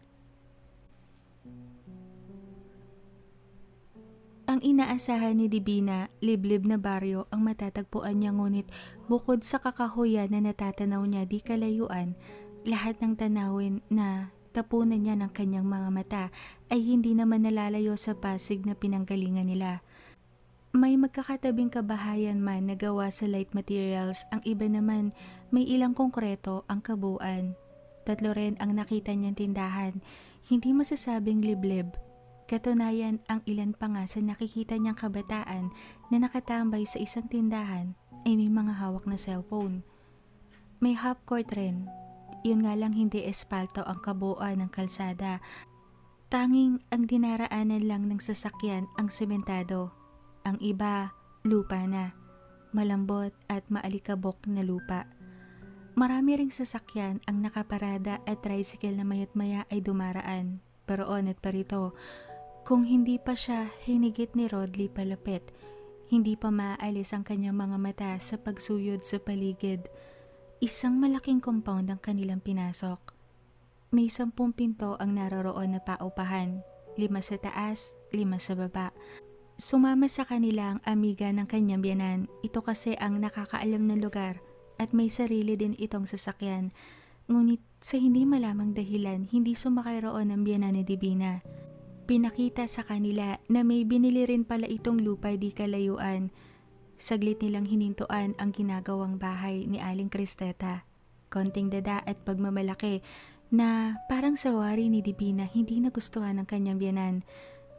Ang inaasahan ni Divina, liblib na baryo ang matatagpuan niya, ngunit bukod sa kakahuyan na natatanaw niya di kalayuan, lahat ng tanawin na tapunan niya ng kanyang mga mata ay hindi naman nalalayo sa Pasig na pinanggalingan nila. May magkakatabing kabahayan man na gawa sa light materials, ang iba naman may ilang konkreto ang kabuuan. 3 rin ang nakita niyang tindahan, hindi masasabing liblib. Katunayan, ang ilan pa nga sa nakikita niyang kabataan na nakatambay sa isang tindahan ay may mga hawak na cellphone. May half court rin. Yun nga lang hindi espalto ang kabuuan ng kalsada. Tanging ang dinaraanan lang ng sasakyan ang sementado. Ang iba, lupa na. Malambot at maalikabok na lupa. Marami ring sasakyan ang nakaparada at tricycle na mayat maya ay dumaraan. Pero on at parito, kung hindi pa siya hinigit ni Rodley palapit, hindi pa maaalis ang kanyang mga mata sa pagsuyod sa paligid. Isang malaking compound ang kanilang pinasok. May 10 pinto ang naroroon na paupahan, 5 sa taas, 5 sa baba. Sumama sa kanila ang amiga ng kanyang biyanan. Ito kasi ang nakakaalam ng lugar at may sarili din itong sasakyan. Ngunit sa hindi malamang dahilan, hindi sumakay roon ang biyanan ni Divina. Pinakita sa kanila na may binili rin pala itong lupa di kalayuan. Saglit nilang hinintuan ang ginagawang bahay ni Aling Cristeta. Konting dada at pagmamalaki na parang sawari ni Divina hindi nagustuhan ng kanyang biyanan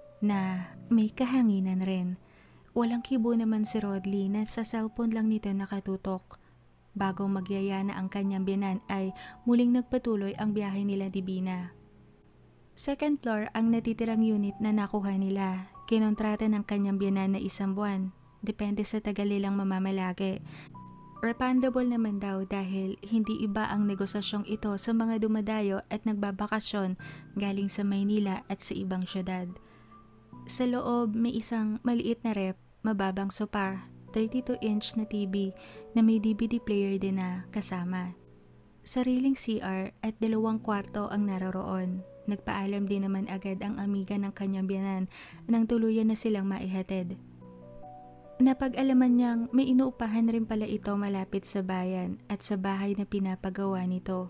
na may kahanginan rin. Walang kibo naman si Rodley na sa cellphone lang nito nakatutok. Bago magyaya na ang kanyang biyanan ay muling nagpatuloy ang biyahe nila Divina. Second floor ang natitirang unit na nakuha nila. Kinontrata ng kanyang biyanan na 1 buwan. Depende sa tagal nilang mamamalagi. Refundable naman daw dahil hindi iba ang negosasyong ito sa mga dumadayo at nagbabakasyon galing sa Maynila at sa ibang syudad. Sa loob may isang maliit na rep, mababang sopa, 32-inch na TV na may DVD player din na kasama. Sariling CR at 2 kwarto ang naroroon. Nagpaalam din naman agad ang amiga ng kanyang biyanan nang tuluyan na silang maihatid. Napag-alaman niyang may inuupahan rin pala ito malapit sa bayan at sa bahay na pinapagawa nito.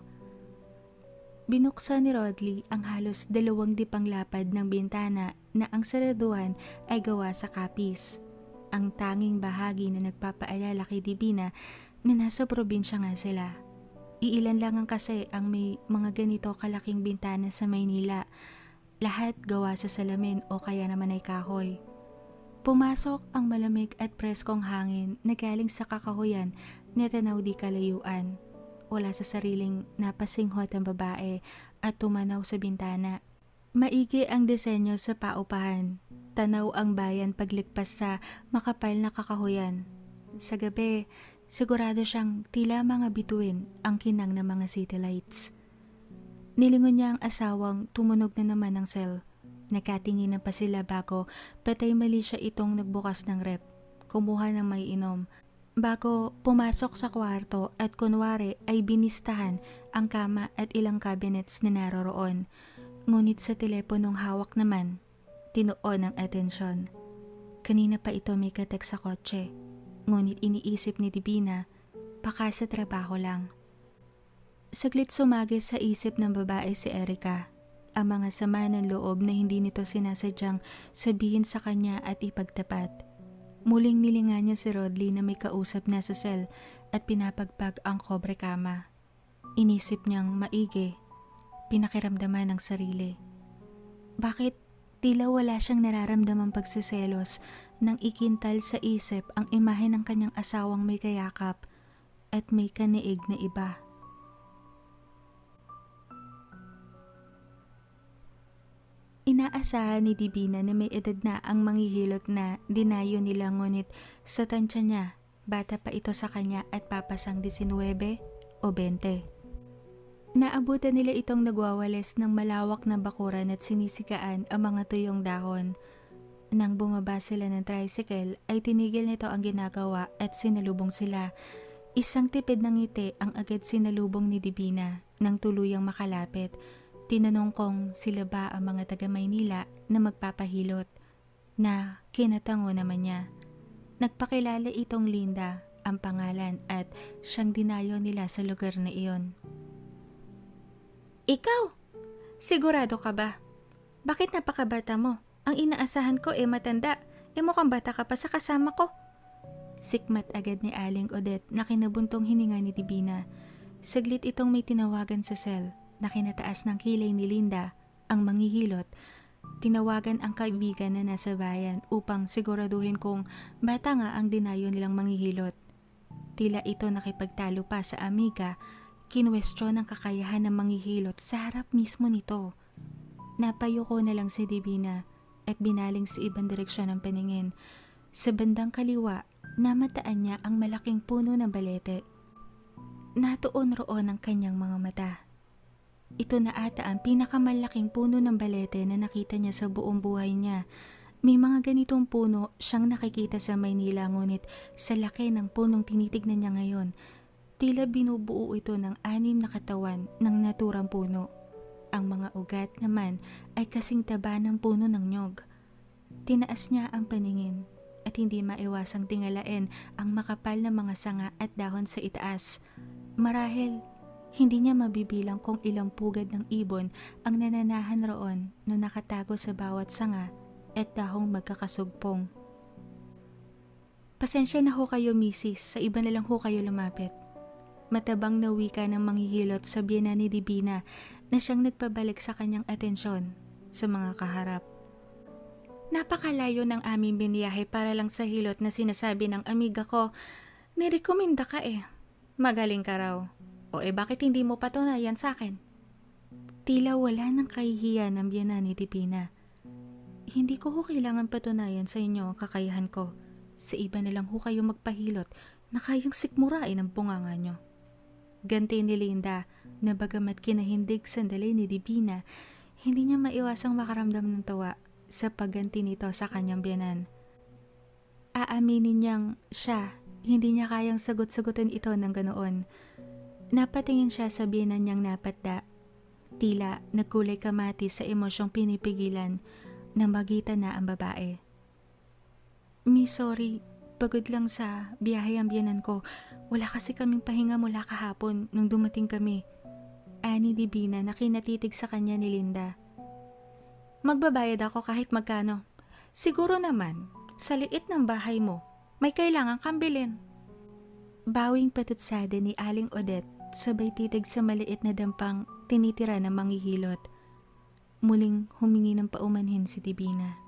Binuksan ni Rodley ang halos 2 dipang lapad ng bintana na ang sarduhan ay gawa sa kapis. Ang tanging bahagi na nagpapaalala kay Divina na nasa probinsya nga sila. Iilan lang ang kasi ang may mga ganito kalaking bintana sa Maynila. Lahat gawa sa salamin o kaya naman ay kahoy. Pumasok ang malamig at preskong hangin na galing sa kakahuyan na tanaw di kalayuan. Wala sa sariling napasinghot ang babae at tumanaw sa bintana. Maigi ang disenyo sa paupahan. Tanaw ang bayan pagligpas sa makapal na kakahuyan. Sa gabi, Sigurado siyang tila mga bituin ang kinang ng mga city lights. Nilingon niya ang asawang tumunog na naman ng cell. Nakatinginan pa sila bago patay mali siya itong nagbukas ng rep. Kumuha ng may inom. Bago pumasok sa kwarto at kunwari ay binistahan ang kama at ilang cabinets na naroroon. Ngunit sa teleponong hawak naman, tinuon ang atensyon. Kanina pa ito may katek sa kotse. Ngunit iniisip ni Divina, baka sa trabaho lang. Saglit sumagi sa isip ng babae si Erica. Ang mga sama ng loob na hindi nito sinasadyang sabihin sa kanya at ipagtapat. Muling nilingan niya si Rodley na may kausap na sa cell at pinapagpag ang kobre kama. Inisip niyang maigi, pinakiramdaman ng sarili. Bakit tila wala siyang nararamdamang pagsiselos nang ikintal sa isip ang imahe ng kanyang asawang may kayakap at may kaniig na iba. Inaasahan ni Divina na may edad na ang manghihilot na dinayo nila, ngunit sa tansya niya, bata pa ito sa kanya at papasang 19 o 20. Naabutan nila itong nagwawalis ng malawak na bakuran at sinisikaan ang mga tuyong dahon. Nang bumaba sila ng tricycle ay tinigil nito ang ginagawa at sinalubong sila. Isang tipid ng ngiti ang agad sinalubong ni Divina nang tuluyang makalapit. Tinanong kong sila ba ang mga taga Maynila na magpapahilot, na kinatango naman niya. Nagpakilala itong Linda ang pangalan at siyang dinayo nila sa lugar na iyon. Ikaw? Sigurado ka ba? Bakit napakabata mo? Ang inaasahan ko matanda, mukhang bata ka pa sa kasama ko. Sikmat agad ni Aling Odette na kinabuntong hininga ni Divina. Saglit itong may tinawagan sa cell na kinataas ng kilay ni Linda, ang manghihilot. Tinawagan ang kaibigan na nasa bayan upang siguraduhin kung bata nga ang dinayo nilang manghihilot. Tila ito nakipagtalo pa sa amiga, kinwestiyon ang kakayahan ng manghihilot sa harap mismo nito. Napayuko na lang si Divina at binaling sa ibang direksyon ng paningin. Sa bandang kaliwa, namataan niya ang malaking puno ng balete. Natuon roon ang kanyang mga mata. Ito na ata ang pinakamalaking puno ng balete na nakita niya sa buong buhay niya. May mga ganitong puno siyang nakikita sa Maynila, ngunit sa laki ng punong tinitignan niya ngayon, tila binubuo ito ng 6 na katawan ng naturang puno. Ang mga ugat naman ay kasing taba ng puno ng nyog. Tinaas niya ang paningin at hindi maiwasang tingalain ang makapal na mga sanga at dahon sa itaas. Marahil, hindi niya mabibilang kung ilang pugad ng ibon ang nananahan roon na nakatago sa bawat sanga at dahong magkakasugpong. Pasensya na ho kayo, misis, sa iba na lang ho kayo lumapit. Matabang na wika ng manghihilot sa biyena ni Divina na siyang nagpabalik sa kanyang atensyon sa mga kaharap. Napakalayo ng aming biniyahe para lang sa hilot na sinasabi ng amiga ko. Nirekomenda ka Magaling ka raw. O bakit hindi mo patunayan sa akin? Tila wala ng kahihiyan ng biyena ni Divina. Hindi ko ho kailangan patunayan sa inyo ang kakayahan ko. Sa iba na lang ho kayo magpahilot na kayang sikmurain ang bunganga nyo. Ganti ni Linda na bagamat kinahindig sandali ni Divina, hindi niya maiwasang makaramdam ng tawa sa pagganti nito sa kanyang biyanan. Aaminin niyang siya, hindi niya kayang sagot-sagutin ito ng ganoon. Napatingin siya sa biyanan niyang napatda. Tila nagkulay kamati sa emosyong pinipigilan na magitan na ang babae. Miss, sorry. Pagod lang sa biyahe ang biyanan ko. Wala kasi kaming pahinga mula kahapon nung dumating kami. Ani Divina na kinatitig sa kanya ni Linda. Magbabayad ako kahit magkano. Siguro naman, sa liit ng bahay mo, may kailangan kang bilhin. Bawing patutsada ni Aling Odette, sabay titig sa maliit na dampang tinitira ng manghihilot. Muling humingi ng paumanhin si Divina.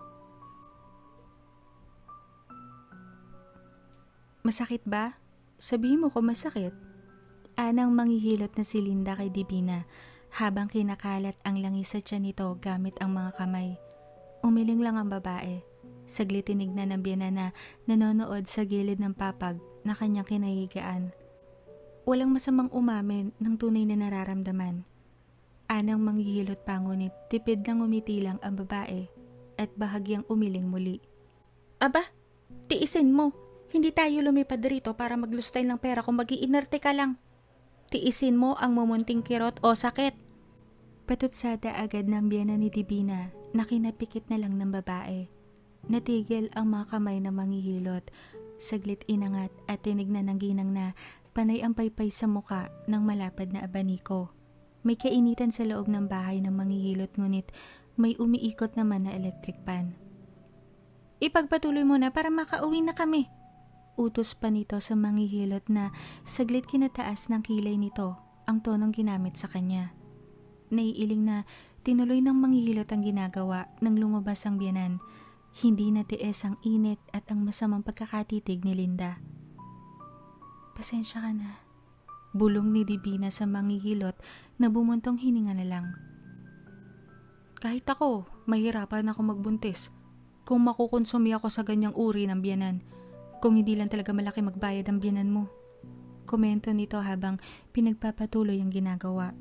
Masakit ba? Sabihin mo kung masakit. Anang manghihilot na si Linda kay Divina habang kinakalat ang langis sa tiyan nito gamit ang mga kamay. Umiling lang ang babae. Saglit tinignan ng biyena na nanonood sa gilid ng papag na kanyang kinahigaan. Walang masamang umamin ng tunay na nararamdaman. Anang manghihilot pa ngunit tipid lang umiti lang ang babae at bahagyang umiling muli. Aba, tiisin mo. Hindi tayo lumipad rito para maglustay ng pera kung mag-iinerte ka lang. Tiisin mo ang mumunting kirot o sakit. Patutsada agad ng biyena ni Divina na kinapikit na lang ng babae. Natigil ang mga kamay na manghihilot. Saglit inangat at tinignan ng ginang na panay ang paypay sa muka ng malapad na abaniko. May kainitan sa loob ng bahay ng manghihilot ngunit may umiikot naman na electric pan. Ipagpatuloy mo na para makauwi na kami. Utos pa nito sa manghihilot na saglit kinataas ng kilay nito ang tonong ginamit sa kanya. Naiiling na tinuloy ng manghihilot ang ginagawa nang lumabas ang biyanan. Hindi natiis ang init at ang masamang pagkakatitig ni Linda. Pasensya ka na. Bulong ni Divina sa manghihilot na bumuntong hininga na lang. Kahit ako, mahirapan ako magbuntis. Kung makukonsumi ako sa ganyang uri ng biyanan, kung hindi lang talaga malaki magbayad ang biyanan mo. Komento nito habang pinagpapatuloy ang ginagawa.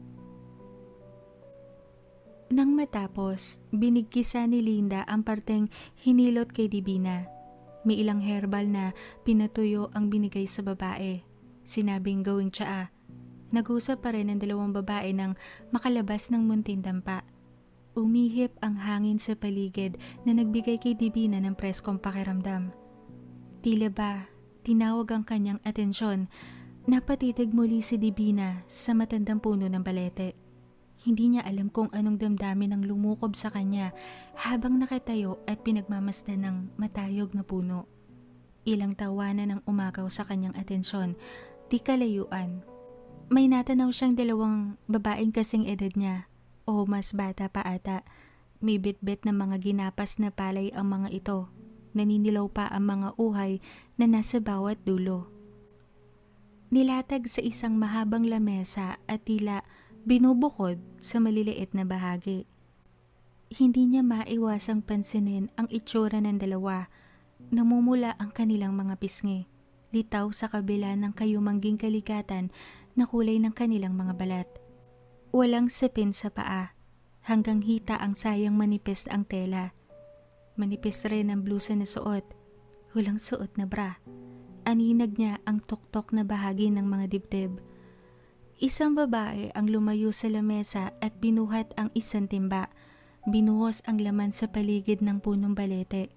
Nang matapos, binigkisa ni Linda ang parteng hinilot kay Divina. May ilang herbal na pinatuyo ang binigay sa babae. Sinabing gawing tsaa. Nag-usap pa rin ang dalawang babae nang makalabas ng munting dampa. Umihip ang hangin sa paligid na nagbigay kay Divina ng preskong pakiramdam. Tila ba, tinawag ang kanyang atensyon. Napatitig muli si Divina sa matandang puno ng balete. Hindi niya alam kung anong damdamin ang lumukob sa kanya habang nakatayo at pinagmamasdan ng matayog na puno. Ilang tawanan ang umagaw sa kanyang atensyon, di kalayuan. May natanaw siyang dalawang babaeng kasing edad niya o mas bata pa ata. May bitbit na mga ginapas na palay ang mga ito. Naninilaw pa ang mga uhay na nasa bawat dulo. Nilatag sa isang mahabang lamesa at tila binubukod sa maliliit na bahagi. Hindi niya maiwasang pansinin ang itsura ng dalawa. Namumula ang kanilang mga pisngi. Litaw sa kabila ng kayumangging kaligatan na kulay ng kanilang mga balat. Walang sapin sa paa. Hanggang hita ang sayang manipis ang tela. Manipis rin ang blusa na suot. Walang suot na bra. Aninag niya ang tuktok na bahagi ng mga dibdib. Isang babae ang lumayo sa lamesa at binuhat ang isang timba. Binuhos ang laman sa paligid ng punong balete.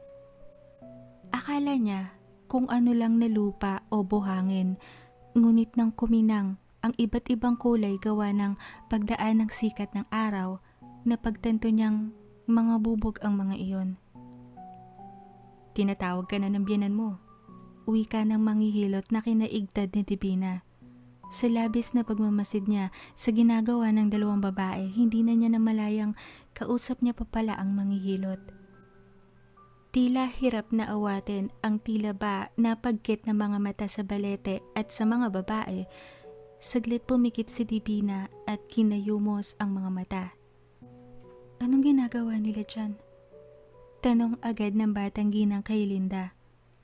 Akala niya kung ano lang na lupa o buhangin, ngunit nang kuminang ang iba't ibang kulay gawa ng pagdaan ng sikat ng araw, na pagtanto niyang mga bubog ang mga iyon. Tinatawag ka na ng biyanan mo. Uwi ka ng manghihilot na kinaigtad ni Divina. Sa labis na pagmamasid niya sa ginagawa ng dalawang babae, hindi na niya namalayang kausap niya pa pala ang manghihilot. Tila hirap na awatin ang tila ba napagkit na mga mata sa balete at sa mga babae. Saglit pumikit si Divina at kinayumos ang mga mata. Anong ginagawa nila dyan? Tanong agad ng batang ginang kay Linda.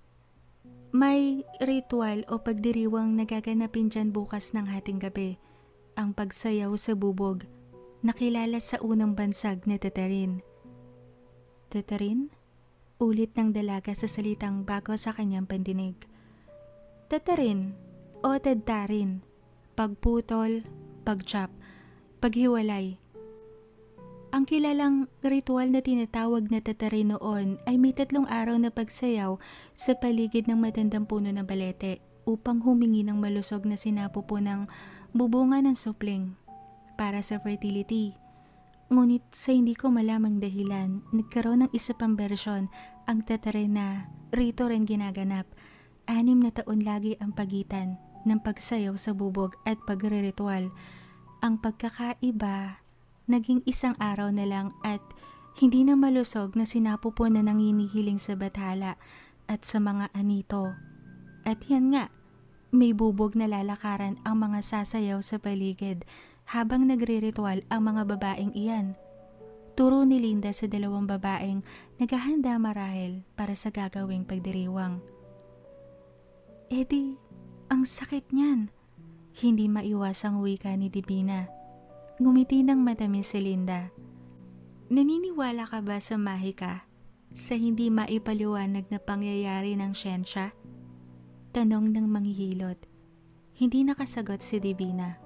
May ritual o pagdiriwang nagaganapin dyan bukas ng hating gabi, ang pagsayaw sa bubog, nakilala sa unang bansag na tatarin. Tatarin? Ulit ng dalaga sa salitang bago sa kanyang pandinig. Tatarin o tadtarin, pagputol, pagchop, paghiwalay. Ang kilalang ritual na tinatawag na tatarin noon ay may 3 araw na pagsayaw sa paligid ng matandang puno ng balete upang humingi ng malusog na sinapupo ng bubunga ng supling para sa fertility. Ngunit sa hindi ko malamang dahilan, nagkaroon ng isa pang bersyon ang tatarin na rito rin ginaganap. 6 na taon lagi ang pagitan ng pagsayaw sa bubog at pagre-ritual. Ang pagkakaiba, naging 1 araw na lang at hindi na malusog na sinapupo na nanginihiling sa bathala at sa mga anito. At yan nga, may bubog na lalakaran ang mga sasayaw sa paligid habang nagre-ritual ang mga babaeng iyan. Turo ni Linda sa 2 babaeng naghahanda marahil para sa gagawing pagdiriwang. Eddie, ang sakit niyan. Hindi maiwasang wika ni Divina. Ngumiti ng matamis si Linda. Naniniwala ka ba sa mahika? Sa hindi maipaliwanag na pangyayari ng siyensya? Tanong ng manghihilot. Hindi nakasagot si Divina.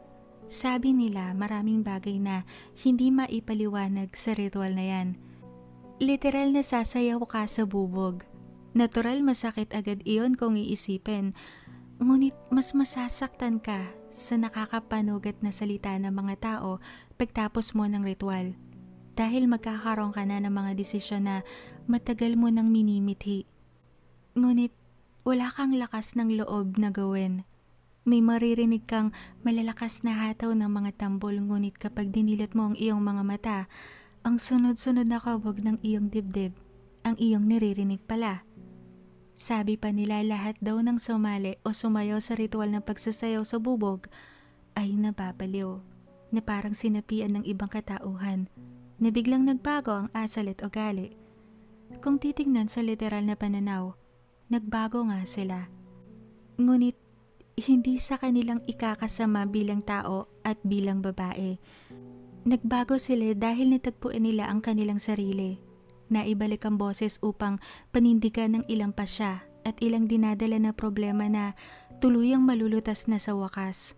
Sabi nila maraming bagay na hindi maipaliwanag sa ritual na yan. Literal na sasayaw ka sa bubog. Natural masakit agad iyon kung iisipin. Ngunit mas masasaktan ka sa nakakapanugat na salita ng mga tao pagtapos mo ng ritual. Dahil magkakaroon ka na ng mga desisyon na matagal mo nang minimithi. Ngunit wala kang lakas ng loob na gawin. May maririnig kang malalakas na hataw ng mga tambol, ngunit kapag dinilat mo ang iyong mga mata, ang sunod-sunod na kabog ng iyong dibdib, ang iyong naririnig pala. Sabi pa nila lahat daw ng sumali o sumayaw sa ritual ng pagsasayaw sa bubog ay nababaliw, na parang sinapian ng ibang katauhan, na biglang nagbago ang asal at ugali. Kung titingnan sa literal na pananaw, nagbago nga sila. Ngunit hindi sa kanilang ikakasama bilang tao at bilang babae. Nagbago sila dahil natagpuan nila ang kanilang sarili. Naibalik ang boses upang panindigan ng ilang pasya at ilang dinadala na problema na tuluyang malulutas na sa wakas.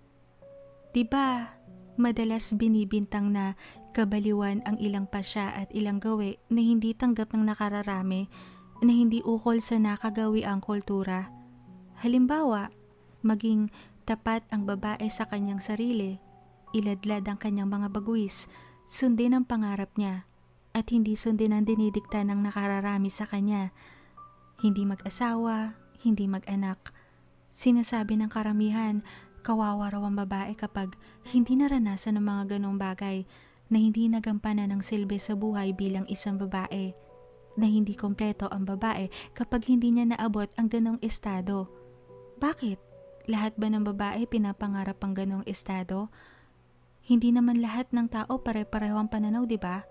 Diba, madalas binibintang na kabaliwan ang ilang pasya at ilang gawi na hindi tanggap ng nakararami, na hindi ukol sa nakagawi ang kultura. Halimbawa, maging tapat ang babae sa kanyang sarili, iladlad ang kanyang mga baguis, sundin ang pangarap niya, at hindi sundin ang dinidikta ng nakararami sa kanya. Hindi mag-asawa, hindi mag-anak. Sinasabi ng karamihan, kawawa raw ang babae kapag hindi naranasan ng mga ganong bagay, na hindi nagampanan ng silbi sa buhay bilang isang babae, na hindi kompleto ang babae kapag hindi niya naabot ang ganong estado. Bakit? Lahat ba ng babae pinapangarap ang ganong estado? Hindi naman lahat ng tao pare-pareho ang pananaw, di ba?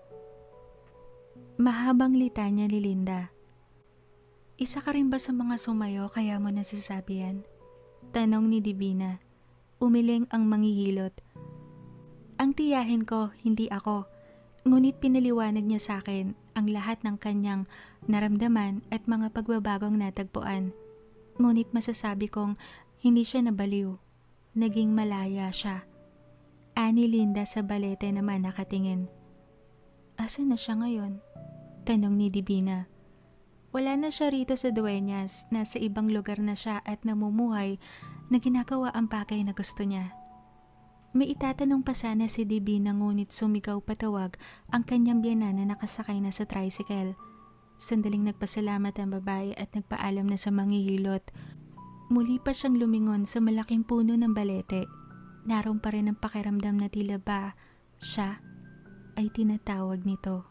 Mahabang litanya ni Linda. Isa ka rin ba sa mga sumayo kaya mo nasasabi yan? Tanong ni Divina. Umiling ang manghihilot. Ang tiyahin ko, hindi ako. Ngunit pinaliwanag niya sa akin ang lahat ng kanyang naramdaman at mga pagbabagong natagpuan. Ngunit masasabi kong hindi siya nabaliw. Naging malaya siya. Ani Linda sa balete naman nakatingin. Asan na siya ngayon? Tanong ni Divina. Wala na siya rito sa Dueñas, nasa ibang lugar na siya at namumuhay na ginagawa ang bagay na gusto niya. May itatanong pa sana si Divina ngunit sumigaw patawag ang kanyang biyenan na nakasakay na sa tricycle. Sandaling nagpasalamat ang babae at nagpaalam na sa manghihilot. Muli pa siyang lumingon sa malaking puno ng balete. Naroon pa rin ang pakiramdam na tila ba siya ay tinatawag nito.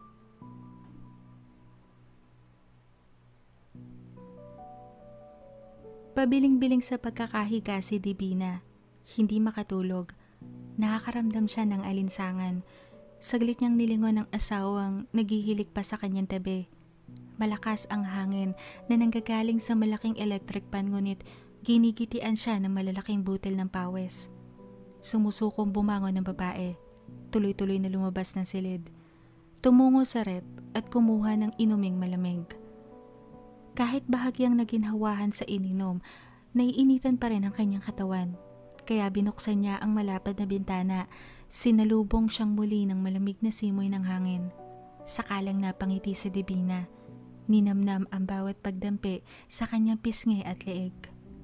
Pabiling-biling sa pagkakahiga si Divina. Hindi makatulog. Nakakaramdam siya ng alinsangan. Saglit niyang nilingon ang asawang naghihilik pa sa kanyang tabi. Malakas ang hangin na nanggagaling sa malaking electric pan, ngunit ginigitian siya ng malalaking butil ng pawis. Sumusukong bumangon ng babae. Tuloy-tuloy na lumabas ng silid. Tumungo sa rep at kumuha ng inuming malamig. Kahit bahagyang naginhawahan sa ininom, naiinitan pa rin ang kanyang katawan. Kaya binuksan niya ang malapad na bintana, sinalubong siyang muli ng malamig na simoy ng hangin. Sakalang napangiti si Divina. Ninamnam ang bawat pagdampi sa kanyang pisngi at leeg.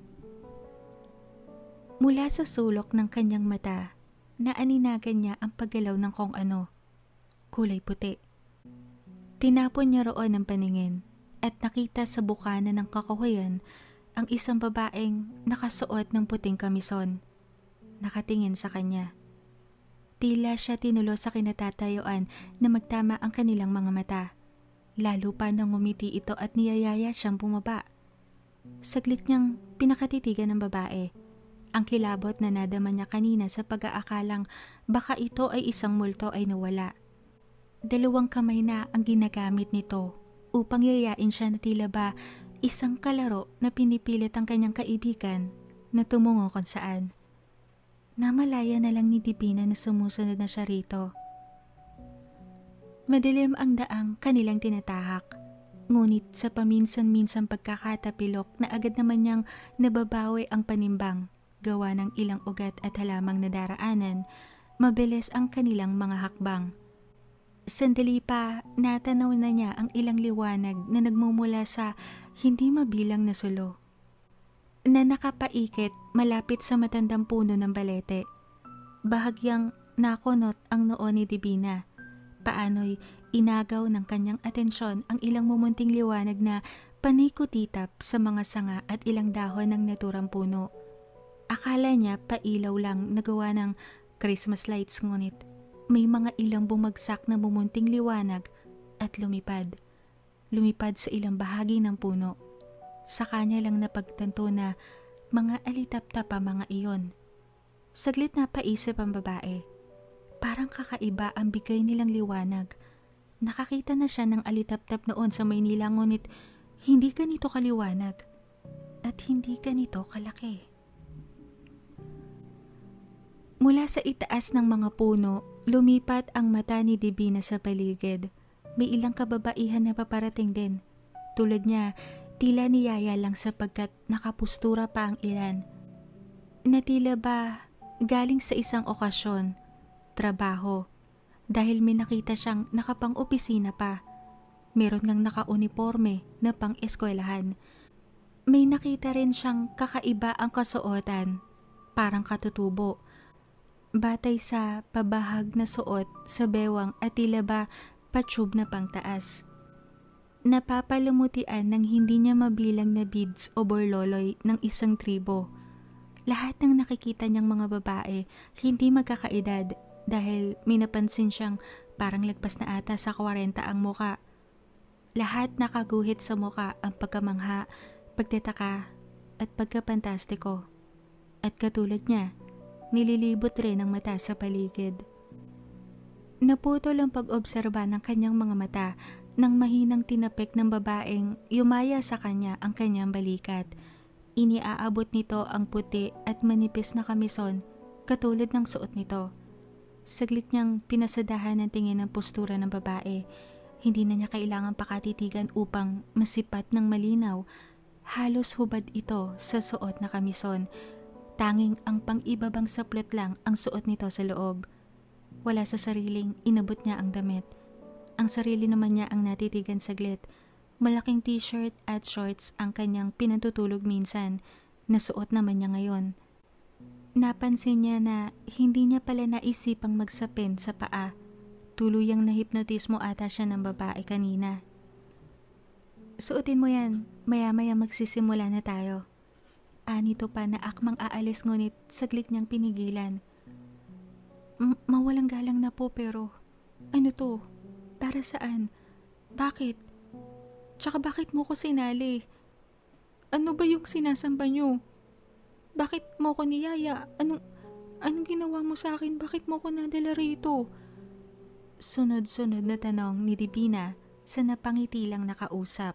Mula sa sulok ng kanyang mata, naaninagan niya ang paggalaw ng kung ano. Kulay puti. Tinapon niya roon ang paningin at nakita sa bukana ng kakahuyan ang isang babaeng nakasuot ng puting kamison. Nakatingin sa kanya. Tila siya tinulo sa kinatatayuan na magtama ang kanilang mga mata. Lalo pa nang ngumiti ito at niyayaya siyang bumaba. Saglit niyang pinakatitigan ng babae. Ang kilabot na nadama niya kanina sa pag-aakalang baka ito ay isang multo ay nawala. 2 kamay na ang ginagamit nito upang yayain siya na tila ba Isang kalaro na pinipilit ang kanyang kaibigan na tumungo kung saan. Namalaya na lang ni Divina na sumusunod na siya rito. Madilim ang daang kanilang tinatahak. Ngunit sa paminsan-minsang pagkakatapilok na agad naman niyang nababawi ang panimbang, gawa ng ilang ugat at halamang nadaraanan, mabilis ang kanilang mga hakbang. Sandali pa, natanaw na niya ang ilang liwanag na nagmumula sa hindi mabilang na sulo, na nakapaikit malapit sa matandang puno ng balete. Bahagyang nakunot ang noo ni Divina. Paano'y inagaw ng kanyang atensyon ang ilang mumunting liwanag na panikutitap sa mga sanga at ilang dahon ng naturang puno. Akala niya pailaw lang nagawa ng Christmas lights, ngunit may mga ilang bumagsak na mumunting liwanag at lumipad. Lumipad sa ilang bahagi ng puno. Sa kanya lang napagtanto na mga alitap-tap pa mga iyon. Saglit na paisip ang babae. Parang kakaiba ang bigay nilang liwanag. Nakakita na siya ng alitap-tap noon sa Maynila, ngunit hindi ganito kaliwanag at hindi ganito kalaki. Mula sa itaas ng mga puno, lumipat ang mata ni Divina sa paligid. May ilang kababaihan na paparating din. Tulad niya, tila niyaya lang sapagkat nakapustura pa ang ilan. Na tila ba galing sa isang okasyon, trabaho, dahil may nakita siyang nakapang-opisina pa. Meron ngang naka-uniforme na pang-eskwelahan. May nakita rin siyang kakaiba ang kasuotan, parang katutubo. Batay sa pabahag na suot sa bewang at tila ba patsyub na pangtaas. Napapalamutian ng hindi niya mabilang na beads o borloloy ng isang tribo. Lahat ng nakikita niyang mga babae hindi magkakaedad dahil may napansin siyang parang lagpas na ata sa 40 ang muka. Lahat nakaguhit sa muka ang pagkamangha, pagtataka at pagkapantastiko. At katulad niya, nililibot rin ang mata sa paligid. Naputol ang pag-obserba ng kanyang mga mata nang mahinang tinapik ng babaeng yumaya sa kanya ang kanyang balikat. Iniaabot nito ang puti at manipis na kamison katulad ng suot nito. Saglit niyang pinasadahan ng tingin ng postura ng babae. Hindi na niya kailangang pakatitigan upang masipat ng malinaw. Halos hubad ito sa suot na kamison. Tanging ang pang-ibabang saplot lang ang suot nito sa loob. Wala sa sariling inabot niya ang damit. Ang sarili naman niya ang natitigan saglit. Malaking t-shirt at shorts ang kanyang pinatutulog minsan. Nasuot naman niya ngayon. Napansin niya na hindi niya pala naisipang magsapin sa paa. Tuluyang nahipnotismo ata siya ng babae kanina. Suotin mo yan, maya-maya magsisimula na tayo. Anito pa na akmang aalis, ngunit saglit niyang pinigilan. Mawalang galang na po, pero ano to? Para saan? Bakit? Tsaka bakit mo ko sinali? Ano ba yung sinasamba niyo? Bakit mo ko niyaya? Anong ginawa mo sa akin? Bakit mo ko nadala rito? Sunod-sunod na tanong ni Divina sa napangiti lang nakausap.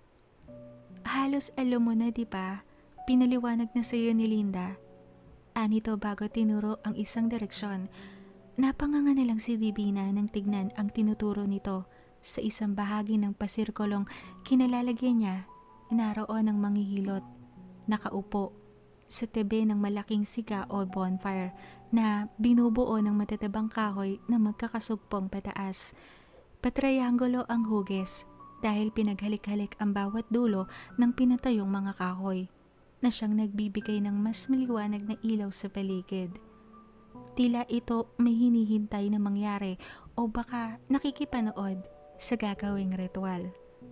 Halos alam mo na, di ba? Pinaliwanag na sa iyo ni Linda. Anito bago tinuro ang isang direksyon. Napanganga na lang si Divina nang tignan ang tinuturo nito sa isang bahagi ng pasirkulong kinalalagyan niya. Naroon ang manghihilot, nakaupo sa tabi ng malaking siga o bonfire na binubuo ng matatabang kahoy na magkakasugpong pataas. Patriangulo ang hugis dahil pinaghalik-halik ang bawat dulo ng pinatayong mga kahoy na siyang nagbibigay ng mas maliwanag na ilaw sa paligid. Tila ito may hinihintay na mangyari o baka nakikipanood sa gagawing ritual.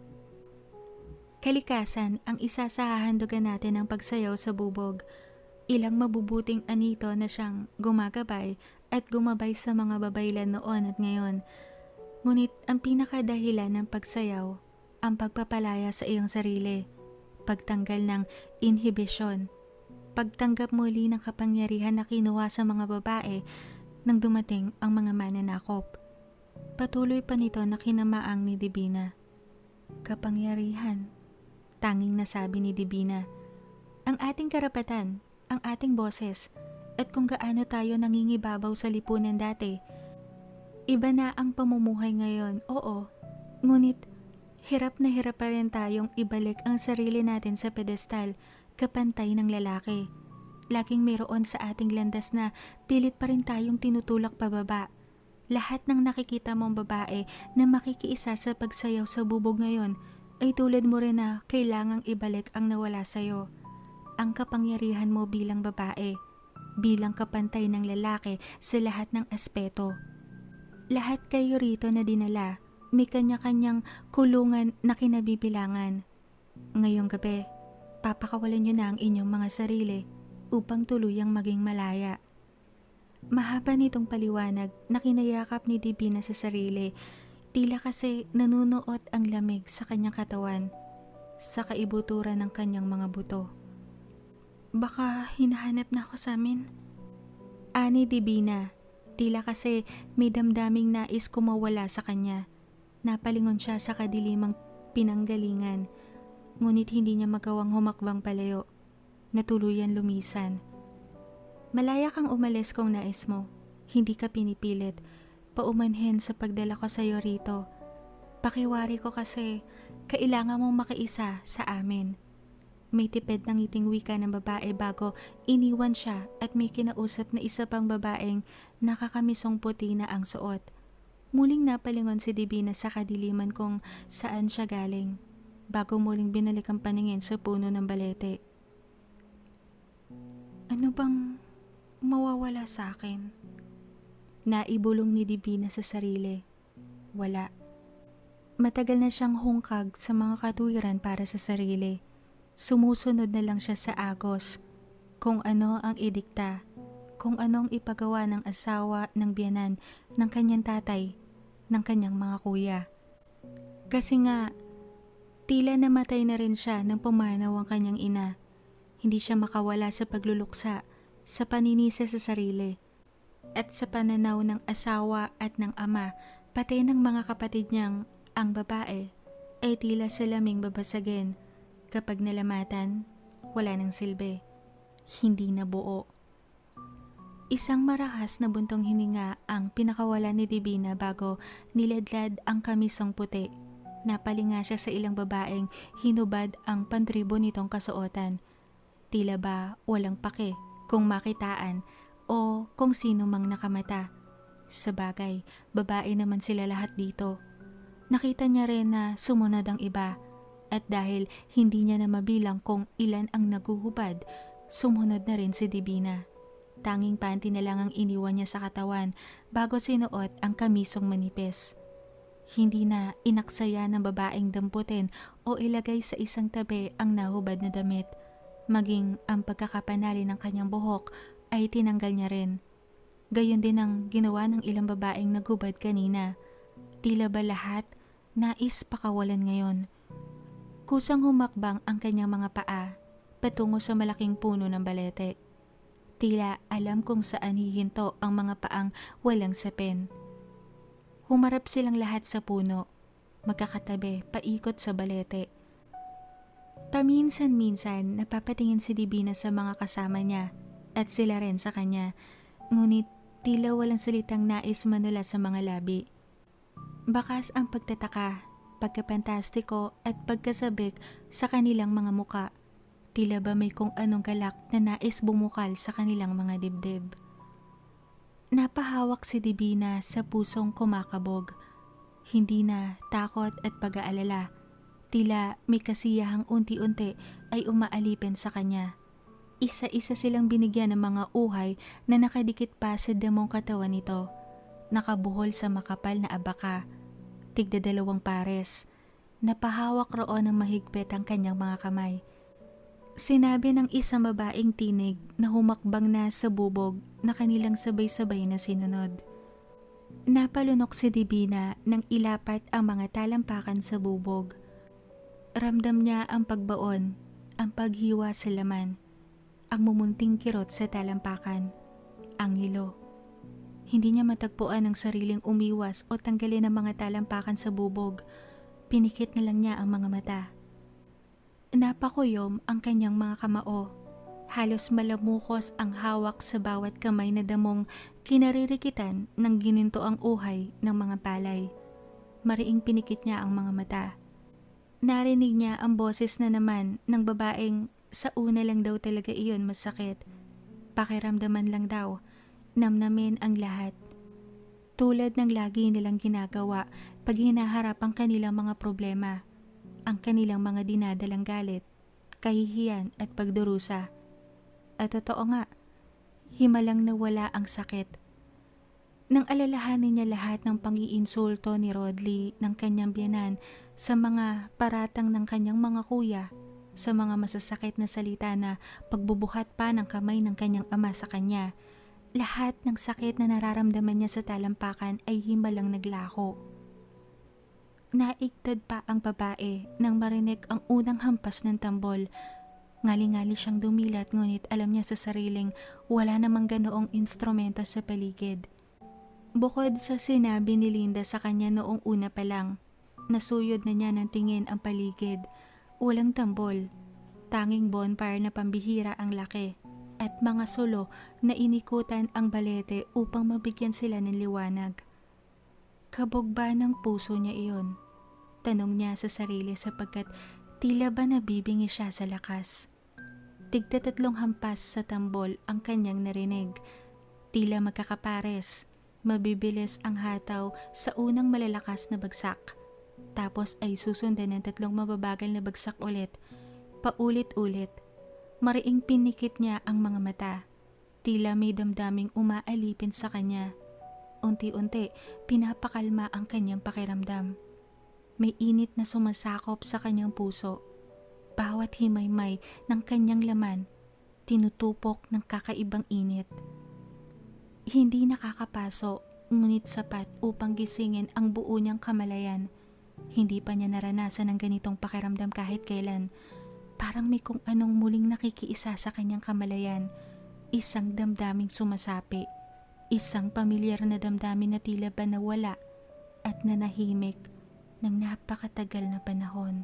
Kalikasan ang isa sa hahandugan natin ng pagsayaw sa bubog. Ilang mabubuting anito na siyang gumagabay at gumabay sa mga babaylan noon at ngayon. Ngunit ang pinakadahilan ng pagsayaw, ang pagpapalaya sa iyong sarili, pagtanggal ng inhibisyon, pagtanggap muli ng kapangyarihan na kinuha sa mga babae nang dumating ang mga mananakop. Patuloy pa nito na kinamaang ni Divina. Kapangyarihan. tanging nasabi ni Divina. Ang ating karapatan, ang ating boses, at kung gaano tayo nangingibabaw sa lipunan dati. Iba na ang pamumuhay ngayon, oo. Ngunit, hirap na hirap pa rin tayong ibalik ang sarili natin sa pedestal, kapantay ng lalaki. Laging mayroon sa ating landas na pilit pa rin tayong tinutulak pababa. Lahat ng nakikita mong babae na makikiisa sa pagsayaw sa bubog ngayon ay tulad mo rin na kailangang ibalik ang nawala sa'yo. Ang kapangyarihan mo bilang babae, bilang kapantay ng lalaki sa lahat ng aspeto. Lahat kayo rito na dinala, may kanya-kanyang kulungan na kinabibilangan. Ngayong gabi, papakawalan nyo na ang inyong mga sarili upang tuluyang maging malaya. Mahaba nitong paliwanag na kinayakap ni Divina sa sarili, tila kasi nanunuot ang lamig sa kanyang katawan, sa kaibuturan ng kanyang mga buto. Baka hinahanap na ako sa amin. Ani Divina, tila kasi may damdaming nais kumawala sa kanya. Napalingon siya sa kadilimang pinanggalingan, ngunit hindi niya magawang humakbang palayo. Natuluyan lumisan. Malaya kang umalis kung nais mo. Hindi ka pinipilit. Paumanhin sa pagdala ko sa iyo rito. Pakiwari ko kasi kailangan mong makiisa sa amin. May tipid ng ngiting wika ng babae bago iniwan siya at may kinausap na isa pang babaeng nakakamisong puti na ang suot. Muling napalingon si Divina sa kadiliman kung saan siya galing, bago muling binalik ang paningin sa puno ng balete. Ano bang mawawala sa akin? Naibulong ni Divina sa sarili. Wala. Matagal na siyang hungkag sa mga katuwiran para sa sarili. Sumusunod na lang siya sa agos, kung ano ang idikta, kung anong ipagawa ng asawa ng biyanan ng kanyang tatay, ng kanyang mga kuya. Kasi nga, tila namatay na rin siya nang pumanaw ang kanyang ina. Hindi siya makawala sa pagluluksa, sa paninisa sa sarili, at sa pananaw ng asawa at ng ama, pati ng mga kapatid niyang, ang babae, ay tila salaming babasagin. Kapag nalamatan, wala nang silbi. Hindi na buo. Isang marahas na buntong hininga ang pinakawala ni Divina bago niladlad ang kamisong puti. Napalinga siya sa ilang babaeng hinubad ang pantribo nitong kasuotan. Tila ba walang pake kung makitaan o kung sino mang nakamata. Sabagay, babae naman sila lahat dito. Nakita niya rin na sumunod ang iba. At dahil hindi niya na mabilang kung ilan ang naguhubad, sumunod na rin si Divina. Tanging panty na lang ang iniwan niya sa katawan bago sinuot ang kamisong manipis. Hindi na inaksaya ng babaeng damputin o ilagay sa isang tabi ang nahubad na damit. Maging ang pagkakapanali ng kanyang buhok ay tinanggal niya rin. Gayon din ang ginawa ng ilang babaeng naghubad kanina. Tila ba lahat nais pakawalan ngayon? Kusang humakbang ang kanyang mga paa patungo sa malaking puno ng balete. Tila alam kung saan hihinto ang mga paang walang sapin. Humarap silang lahat sa puno, magkakatabi paikot sa balete. Paminsan-minsan napapatingin si Divina sa mga kasama niya at sila rin sa kanya, ngunit tila walang salitang nais manula sa mga labi. Bakas ang pagtataka, pagkapantastiko at pagkasabik sa kanilang mga muka. Tila ba may kung anong galak na nais bumukal sa kanilang mga dibdib. Napahawak si Divina sa pusong kumakabog. Hindi na takot at pag-aalala. Tila may kasiyahang unti-unti ay umaalipin sa kanya. Isa-isa silang binigyan ng mga uhay na nakadikit pa sa damong katawan nito. Nakabuhol sa makapal na abaka. Tigda-2 pares. Napahawak roon ng mahigpit ang kanyang mga kamay. Sinabi ng isang babaeng tinig na humakbang na sa bubog na kanilang sabay-sabay na sinunod. Napalunok si Divina nang ilapat ang mga talampakan sa bubog. Ramdam niya ang pagbaon, ang paghiwa sa laman, ang mumunting kirot sa talampakan, ang hilo. Hindi niya matagpuan ang sariling umiwas o tanggalin ang mga talampakan sa bubog. Pinikit na lang niya ang mga mata. Napakuyom ang kanyang mga kamao. Halos malamukos ang hawak sa bawat kamay na damong kinaririkitan ng gininto ang uhay ng mga palay. Mariing pinikit niya ang mga mata. Narinig niya ang boses na naman ng babaeng sa una lang daw talaga iyon masakit. Pakiramdaman lang daw, namnamin ang lahat. Tulad ng lagi nilang ginagawa pag hinaharap ang kanilang mga problema, ang kanilang mga dinadalang galit, kahihiyan at pagdurusa. At totoo nga, himalang nawala ang sakit. Nang alalahanin niya lahat ng pang-iinsulto ni Rodley ng kanyang biyenan sa mga paratang ng kanyang mga kuya, sa mga masasakit na salita na pagbubuhat pa ng kamay ng kanyang ama sa kanya, lahat ng sakit na nararamdaman niya sa talampakan ay himalang naglako. Naigtad pa ang babae nang marinig ang unang hampas ng tambol. Ngali-ngali siyang dumilat ngunit alam niya sa sariling wala namang ganoong instrumento sa paligid. Bukod sa sinabi ni Linda sa kanya noong una pa lang, nasuyod na niya ng tingin ang paligid. Walang tambol, tanging bonfire na pambihira ang laki at mga sulo na inikutan ang balete upang mabigyan sila ng liwanag. Kabog ba ng puso niya iyon? Tanong niya sa sarili sapagkat tila ba nabibingi siya sa lakas. Tigta 3 hampas sa tambol ang kanyang narinig. Tila magkakapares, mabibilis ang hataw sa unang malalakas na bagsak. Tapos ay susundan ng 3 mababagal na bagsak ulit, paulit-ulit. Mariing pinikit niya ang mga mata. Tila may damdaming umaalipin sa kanya. Unti-unti, pinapakalma ang kanyang pakiramdam. May init na sumasakop sa kanyang puso. Bawat himaymay ng kanyang laman, tinutupok ng kakaibang init. Hindi nakakapaso, ngunit sapat upang gisingin ang buo niyang kamalayan. Hindi pa niya naranasan ang ganitong pakiramdam kahit kailan. Parang may kung anong muling nakikiisa sa kanyang kamalayan. Isang damdaming sumasapi. Isang pamilyar na damdamin na tila ba nawala at nanahimik ng napakatagal na panahon.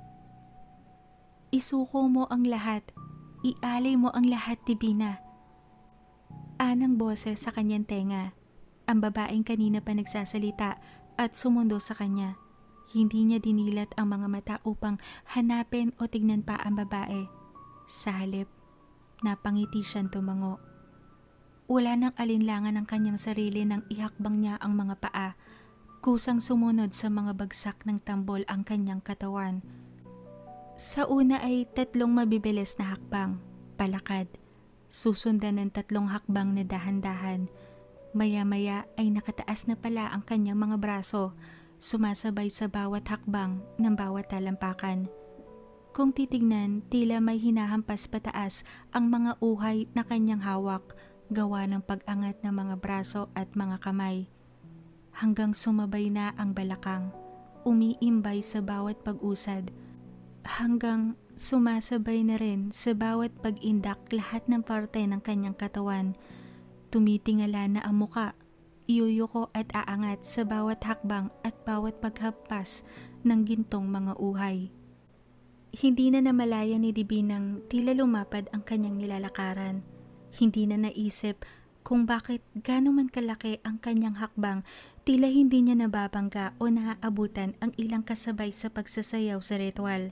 Isuko mo ang lahat. Ialay mo ang lahat, Divina. Anang boses sa kanyang tenga. Ang babaeng kanina pa nagsasalita at sumundo sa kanya. Hindi niya dinilat ang mga mata upang hanapin o tignan pa ang babae. Sa halip, napangiti siyang tumango. Wala nang alinlangan ang kanyang sarili nang ihakbang niya ang mga paa. Kusang sumunod sa mga bagsak ng tambol ang kanyang katawan. Sa una ay 3 mabibilis na hakbang, palakad. Susundan ng 3 hakbang na dahan-dahan. Maya-maya ay nakataas na pala ang kanyang mga braso, sumasabay sa bawat hakbang ng bawat talampakan. Kung titignan, tila may hinahampas pataas ang mga uhay na kanyang hawak, gawa ng pag-angat ng mga braso at mga kamay. Hanggang sumabay na ang balakang, umiimbay sa bawat pag-usad, hanggang sumasabay na rin sa bawat pag-indak lahat ng parte ng kanyang katawan. Tumitingala na ang muka, iyuyuko at aangat sa bawat hakbang at bawat paghampas ng gintong mga uhay. Hindi na namalaya ni Divinang tila lumapad ang kanyang nilalakaran. Hindi na naisip kung bakit gaano man kalaki ang kanyang hakbang, tila hindi niya nababangga o naaabutan ang ilang kasabay sa pagsasayaw sa ritual.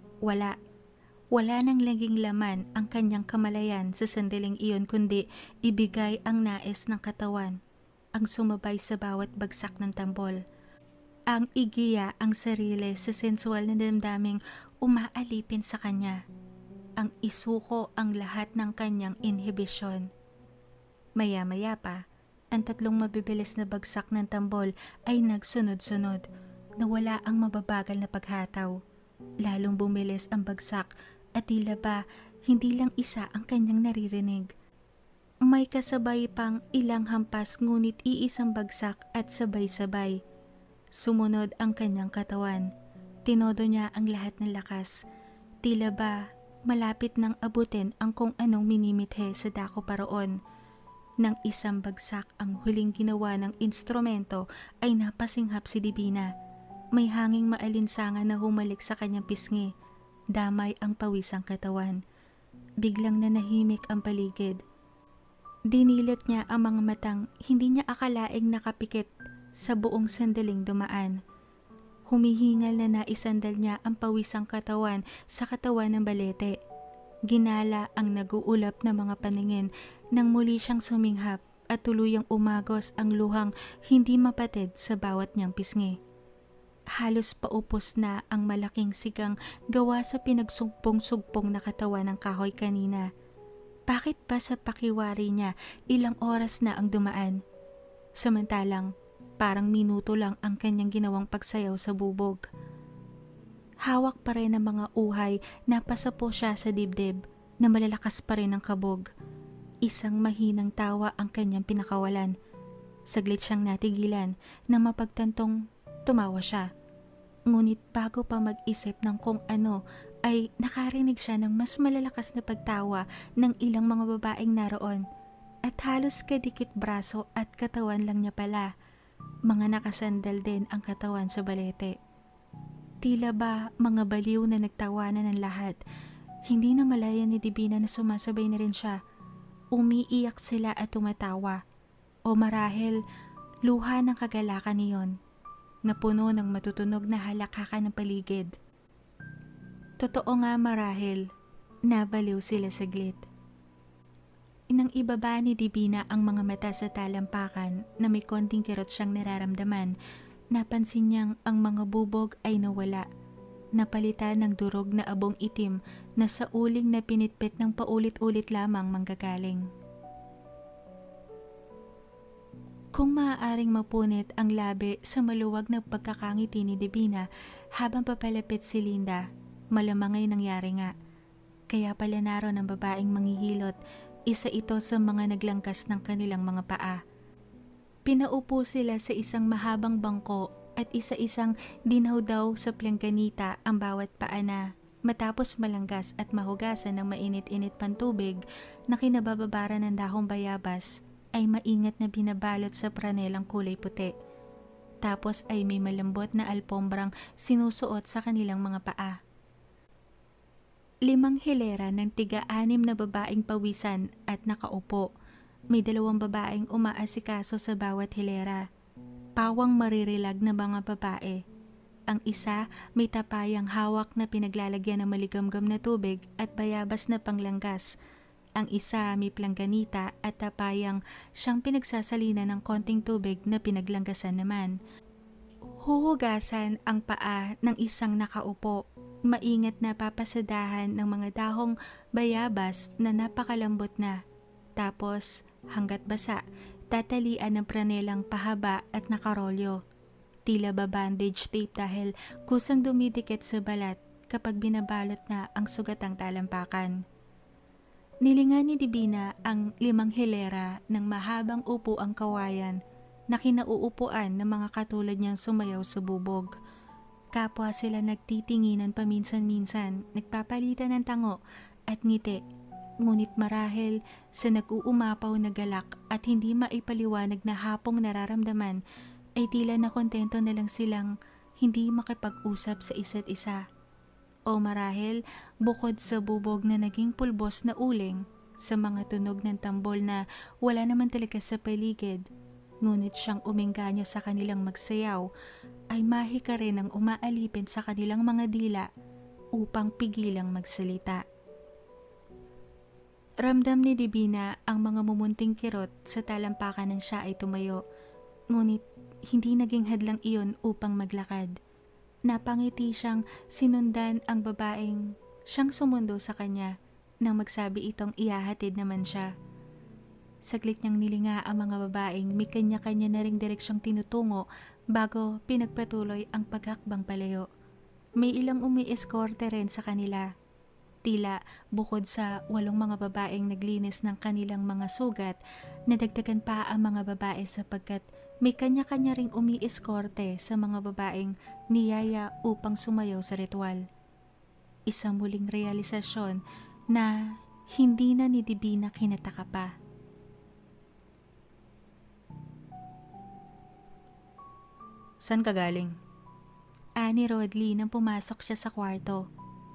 Wala nang laging laman ang kanyang kamalayan sa sandaling iyon kundi ibigay ang nais ng katawan, ang sumabay sa bawat bagsak ng tambol. Ang igiya ang sarili sa sensual na damdaming umaalipin sa kanya. Ang isuko ang lahat ng kanyang inhibisyon. Maya-maya pa, ang 3 mabibilis na bagsak ng tambol ay nagsunod-sunod na wala ang mababagal na paghataw. Lalong bumilis ang bagsak at tila ba hindi lang isa ang kanyang naririnig. May kasabay pang ilang hampas ngunit iisang bagsak at sabay-sabay. Sumunod ang kanyang katawan. Tinodo niya ang lahat ng lakas. Tila ba malapit nang abutin ang kung anong minimithe sa dako paroon. Nang isang bagsak ang huling ginawa ng instrumento ay napasinghap si Divina. May hanging maalinsangan na humalik sa kanyang pisngi. damay ang pawisang katawan. Biglang nanahimik ang paligid. Dinilat niya ang mga matang hindi niya akalaing nakapikit sa buong sandaling dumaan. Humihingal na naisandal niya ang pawisang katawan sa katawan ng balete. Ginala ang naguulap na mga paningin nang muli siyang suminghap at tuluyang umagos ang luhang hindi mapatid sa bawat niyang pisngi. Halos paupos na ang malaking sigang gawa sa pinagsugpong-sugpong na katawan ng kahoy kanina. Bakit ba sa pakiwari niya ilang oras na ang dumaan? Samantalang parang minuto lang ang kanyang ginawang pagsayaw sa bubog. Hawak pa rin ang mga uhay na pasapo siya sa dibdib na malalakas pa rin ang kabog. Isang mahinang tawa ang kanyang pinakawalan. Saglit siyang natigilan na mapagtantong tumawa siya. Ngunit bago pa mag-isip ng kung ano ay nakarinig siya ng mas malalakas na pagtawa ng ilang mga babaeng naroon at halos kadikit braso at katawan lang niya pala. Mga nakasandal din ang katawan sa balete. Tila ba mga baliw na nagtawanan ng lahat. Hindi na malaya ni Divina na sumasabay na rin siya. Umiiyak sila at tumatawa. O marahil luha ng kagalakan niyon na puno ng matutunog na halakhakan ng paligid. Totoo nga marahil, nabaliw sila saglit. Inang ibaba ni Divina ang mga mata sa talampakan na may konting kirot siyang nararamdaman, napansin niyang ang mga bubog ay nawala. Napalitan ng durog na abong itim na sa uling na pinitpit ng paulit-ulit lamang manggagaling. Kung maaaring mapunit ang labi sa maluwag na pagkakangiti ni Divina habang papalapit si Linda, malamang ay nangyari nga. Kaya pala naroon ang babaeng manghihilot, isa ito sa mga naglangkas ng kanilang mga paa. Pinaupo sila sa isang mahabang bangko at isa-isang dinawdaw sa plangganita ang bawat paa na matapos malanggas at mahugasan ng mainit-init pang tubig na kinabababara ng dahong bayabas, ay maingat na binabalot sa pranelang kulay puti. Tapos ay may malambot na alpombrang sinusuot sa kanilang mga paa. 5 hilera ng tiga-6 na babaeng pawisan at nakaupo. May 2 babaeng umaasikaso sa bawat hilera. Pawang maririlag na mga babae. Ang isa may tapayang hawak na pinaglalagyan ng maligamgam na tubig at bayabas na panglanggas. Ang isa may plangganita at tapayang siyang pinagsasalinan ng konting tubig na pinaglanggasan naman. Huhugasan ang paa ng isang nakaupo. Maingat na papasadahan ng mga dahong bayabas na napakalambot na. Tapos hanggat basa, tatalian ng pranelang pahaba at nakarolyo. Tila ba bandage tape dahil kusang dumidikit sa balat kapag binabalot na ang sugatang talampakan. Nilingan ni Divina ang 5 hilera ng mahabang upo ang kawayan na kinauupuan ng mga katulad niyang sumayaw sa bubog. Kapwa sila nagtitinginan paminsan-minsan, nagpapalitan ng tango at ngiti. Ngunit marahil sa nag-uumapaw na galak at hindi maipaliwanag na hapong nararamdaman, ay tila na kontento na lang silang hindi makipag-usap sa isa't isa. O marahil bukod sa bubog na naging pulbos na uling, sa mga tunog ng tambol na wala naman talaga sa paligid, ngunit siyang umengganyo sa kanilang magsayaw, ay mahika rin ang umaalipin sa kanilang mga dila upang pigilang magsalita. Ramdam ni Divina ang mga mumunting kirot sa talampakan ng siya ay tumayo, ngunit hindi naging hadlang iyon upang maglakad. Napangiti siyang sinundan ang babaeng siyang sumundo sa kanya nang magsabi itong ihahatid naman siya. Saglit niyang nilinga ang mga babaeng may kanya-kanya na ring direksyong tinutungo bago pinagpatuloy ang paghakbang palayo. May ilang umi-eskorte rin sa kanila. Tila bukod sa 8 mga babaeng naglinis ng kanilang mga sugat, nadagdagan pa ang mga babae sapagkat may kanya-kanya ring umi-eskorte sa mga babaeng niyaya upang sumayaw sa ritual. Isang muling realisasyon na hindi na ni Divina kinataka pa. San ka galing? Ani Rodley nang pumasok siya sa kwarto.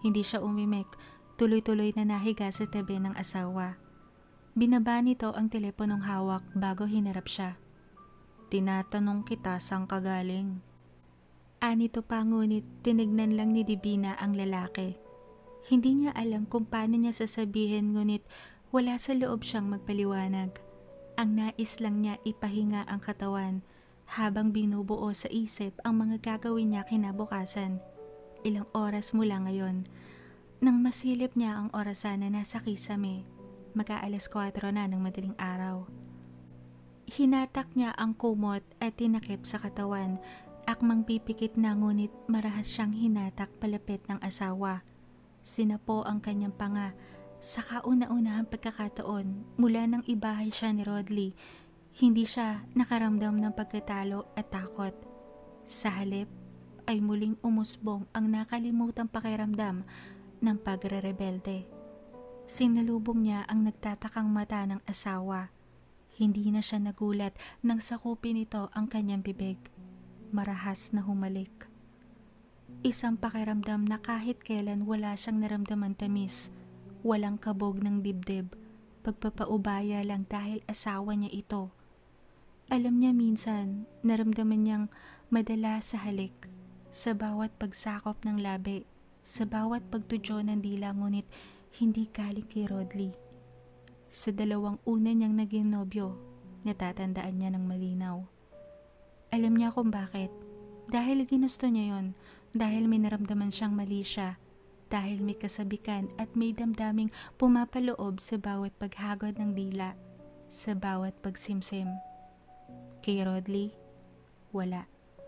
Hindi siya umimik, tuloy-tuloy na nahiga sa tabi ng asawa. Binaba nito ang teleponong hawak bago hinarap siya. Tinatanong kita saan ka galing. Anito pa ngunit tinignan lang ni Divina ang lalaki. Hindi niya alam kung paano niya sasabihin ngunit wala sa loob siyang magpaliwanag. Ang nais lang niya ipahinga ang katawan habang binubuo sa isip ang mga gagawin niya kinabukasan. Ilang oras mula ngayon. Nang masilip niya ang orasan na nasa kisame, mag-aalas 4 na ng madaling araw. Hinatak niya ang kumot at tinakip sa katawan. Akmang pipikit na ngunit marahas siyang hinatak palapit ng asawa. Sinapo ang kanyang panga. Sa kauna-unahang pagkakataon mula nang ibahay siya ni Rodley, hindi siya nakaramdam ng pagkatalo at takot. Sa halip ay muling umusbong ang nakalimutang pakiramdam ng pagre-rebelde. Sinalubong niya ang nagtatakang mata ng asawa. Hindi na siya nagulat nang sakupin nito ang kanyang bibig. Marahas na humalik. Isang pakiramdam na kahit kailan wala siyang naramdaman tamis. Walang kabog ng dibdib. Pagpapaubaya lang dahil asawa niya ito. Alam niya minsan, naramdaman niyang madala sa halik. Sa bawat pagsakop ng labi, sa bawat pagtudyo ng dila ngunit hindi galing kay Rodley. Sa 2 una niyang naging nobyo, natatandaan niya ng malinaw. Alam niya kung bakit. Dahil ginusto niya yon, dahil may naramdaman siyang mali siya, dahil may kasabikan at may damdaming pumapaloob sa bawat paghagod ng dila, sa bawat pagsimsim. Kay Rodley, wala.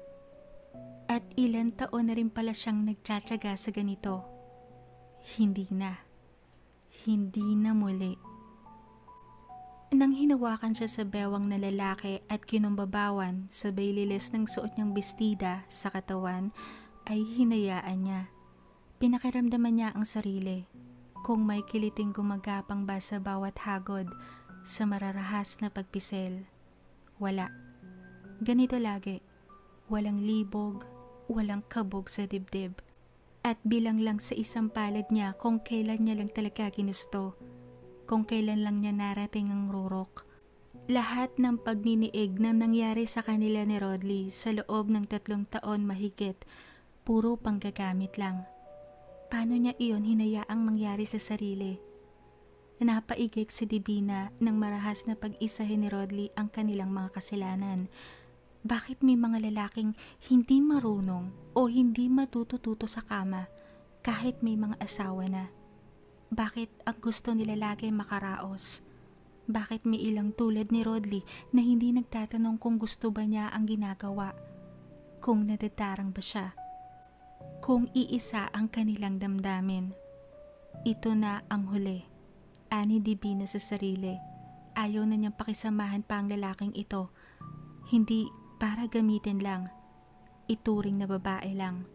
At ilang taon na rin pala siyang nagtsatsaga sa ganito. Hindi na. Hindi na muli. Nang hinawakan siya sa bewang na lalaki at kinumbabawan sabay lilis ng suot niyang bestida sa katawan, ay hinayaan niya. Pinakiramdaman niya ang sarili. Kung may kiliting gumagapang ba sa bawat hagod, sa mararahas na pagpisil. Wala. Ganito lagi. Walang libog, walang kabog sa dibdib. At bilang lang sa isang palad niya kung kailan niya lang talaga ginusto. Kung kailan lang niya narating ang rurok. Lahat ng pagniniig na nangyari sa kanila ni Rodley sa loob ng 3 taon mahigit, puro panggagamit lang. Paano niya iyon hinayaang mangyari sa sarili? Napaigik si Divina nang marahas na pag-isahin ni Rodley ang kanilang mga kasalanan. Bakit may mga lalaking hindi marunong o hindi matututo sa kama kahit may mga asawa na? Bakit ang gusto nila lagi makaraos? Bakit may ilang tulad ni Rodley na hindi nagtatanong kung gusto ba niya ang ginagawa? Kung nadadarang ba siya? Kung iisa ang kanilang damdamin? Ito na ang huli. Ani Divina sa sarili. Ayaw na niyang pakisamahan pa ang lalaking ito. Hindi para gamitin lang. Ituring na babae lang.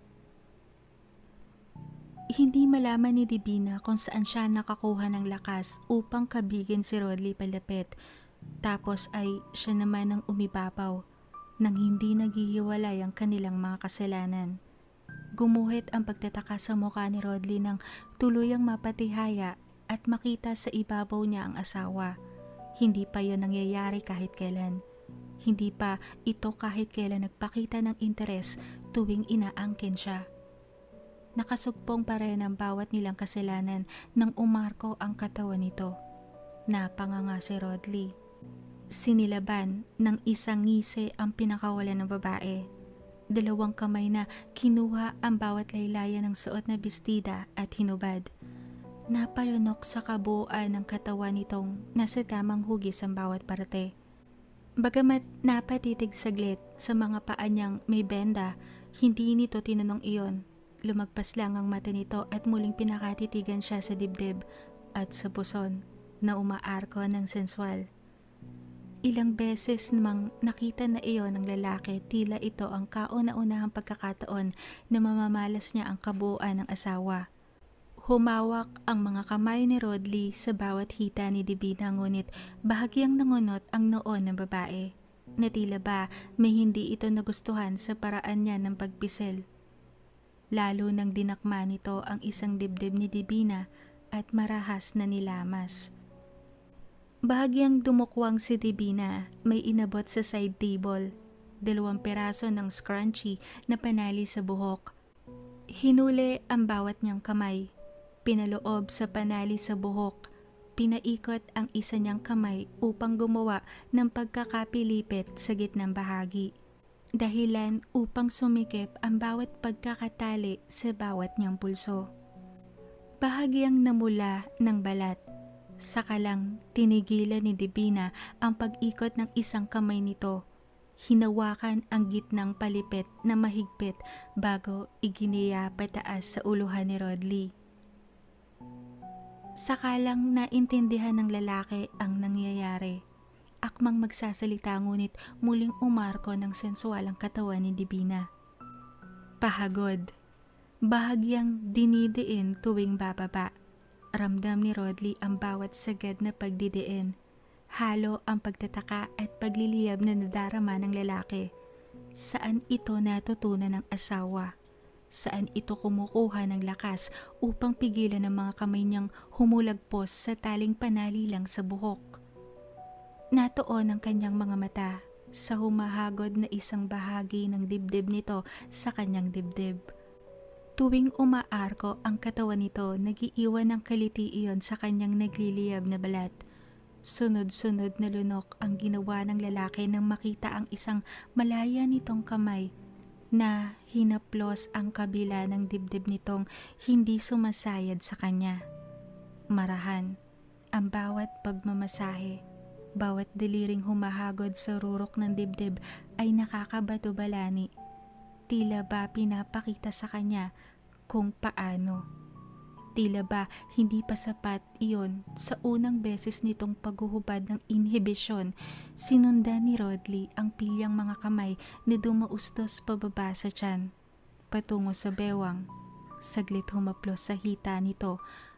Hindi malaman ni Divina kung saan siya nakakuha ng lakas upang kabigin si Rodley palapit. Tapos ay siya naman ang umibabaw nang hindi naghihiwalay ang kanilang mga kasalanan. Gumuhit ang pagtataka sa mukha ni Rodley nang tuluyang mapatihaya at makita sa ibabaw niya ang asawa. Hindi pa yon nangyayari kahit kailan. Hindi pa ito kahit kailan nagpakita ng interes tuwing inaangkin siya. Nakasugpong pa rin ang bawat nilang kasalanan nang umarko ang katawan nito. Napanganga si Rodley. Sinilaban ng isang ngisi ang pinakawalan ng babae. 2 kamay na kinuha ang bawat laylayan ng suot na bestida at hinubad. Napalunok sa kabuuan ng katawan nitong nasa tamang hugis ang bawat parte. Bagamat napatitig saglit sa mga paa niyang may benda, hindi nito tinanong iyon. Lumagpas lang ang mata nito at muling pinakatitigan siya sa dibdib at sa puson na umaarko ng sensual. Ilang beses namang nakita na iyon ng lalaki, tila ito ang kauna-unahang pagkakataon na mamamalas niya ang kabuuan ng asawa. Humawak ang mga kamay ni Rodley sa bawat hita ni Divina ngunit bahagyang nangunot ang noo ng babae. Na tila ba may hindi ito nagustuhan sa paraan niya ng pagpisil. lalo nang dinakma nito ang isang dibdib ni Divina at marahas na nilamas. Bahagyang dumukwang si Divina, may inabot sa side table, 2 peraso ng scrunchie na panali sa buhok. Hinuli ang bawat niyang kamay, pinaloob sa panali sa buhok, pinaikot ang isa niyang kamay upang gumawa ng pagkakapilipit sa gitnang bahagi. Dahilan upang sumikip ang bawat pagkakatali sa bawat niyang pulso. Bahagyang namula ng balat. Saka lang tinigilan ni Divina ang pag-ikot ng isang kamay nito. Hinawakan ang gitnang palipit na mahigpit bago iginiya pataas sa uluhan ni Rodley. Saka lang naintindihan ng lalaki ang nangyayari. Akmang magsasalita ngunit muling umarko ng sensual ang katawan ni Divina. Pahagod. Bahagyang dinidiin tuwing bababa. Ramdam ni Rodley ang bawat sagad na pagdidiin. Halo ang pagtataka at pagliliyab na nadarama ng lalaki. Saan ito natutunan ng asawa? Saan ito kumukuha ng lakas upang pigilan ang mga kamay niyang humulagpos sa taling panali lang sa buhok? Natuon ang kanyang mga mata sa humahagod na isang bahagi ng dibdib nito sa kanyang dibdib. Tuwing umaarko ang katawan nito, nagiiwan ng kaliti iyon sa kanyang nagliliyab na balat. Sunod-sunod na lunok ang ginawa ng lalaki nang makita ang isang malaya nitong kamay na hinaplos ang kabila ng dibdib nitong hindi sumasayad sa kanya. Marahan ang bawat pagmamasahe, bawat daliring humahagod sa rurok ng dibdib ay nakakabato-balani. Tila ba pinapakita sa kanya kung paano. Tila ba hindi pa sapat iyon sa unang beses nitong paghuhubad ng inhibisyon, sinundan ni Rodley ang pilyang mga kamay na dumaustos pababa sa tiyan, patungo sa bewang. Saglit humaplos sa hita nito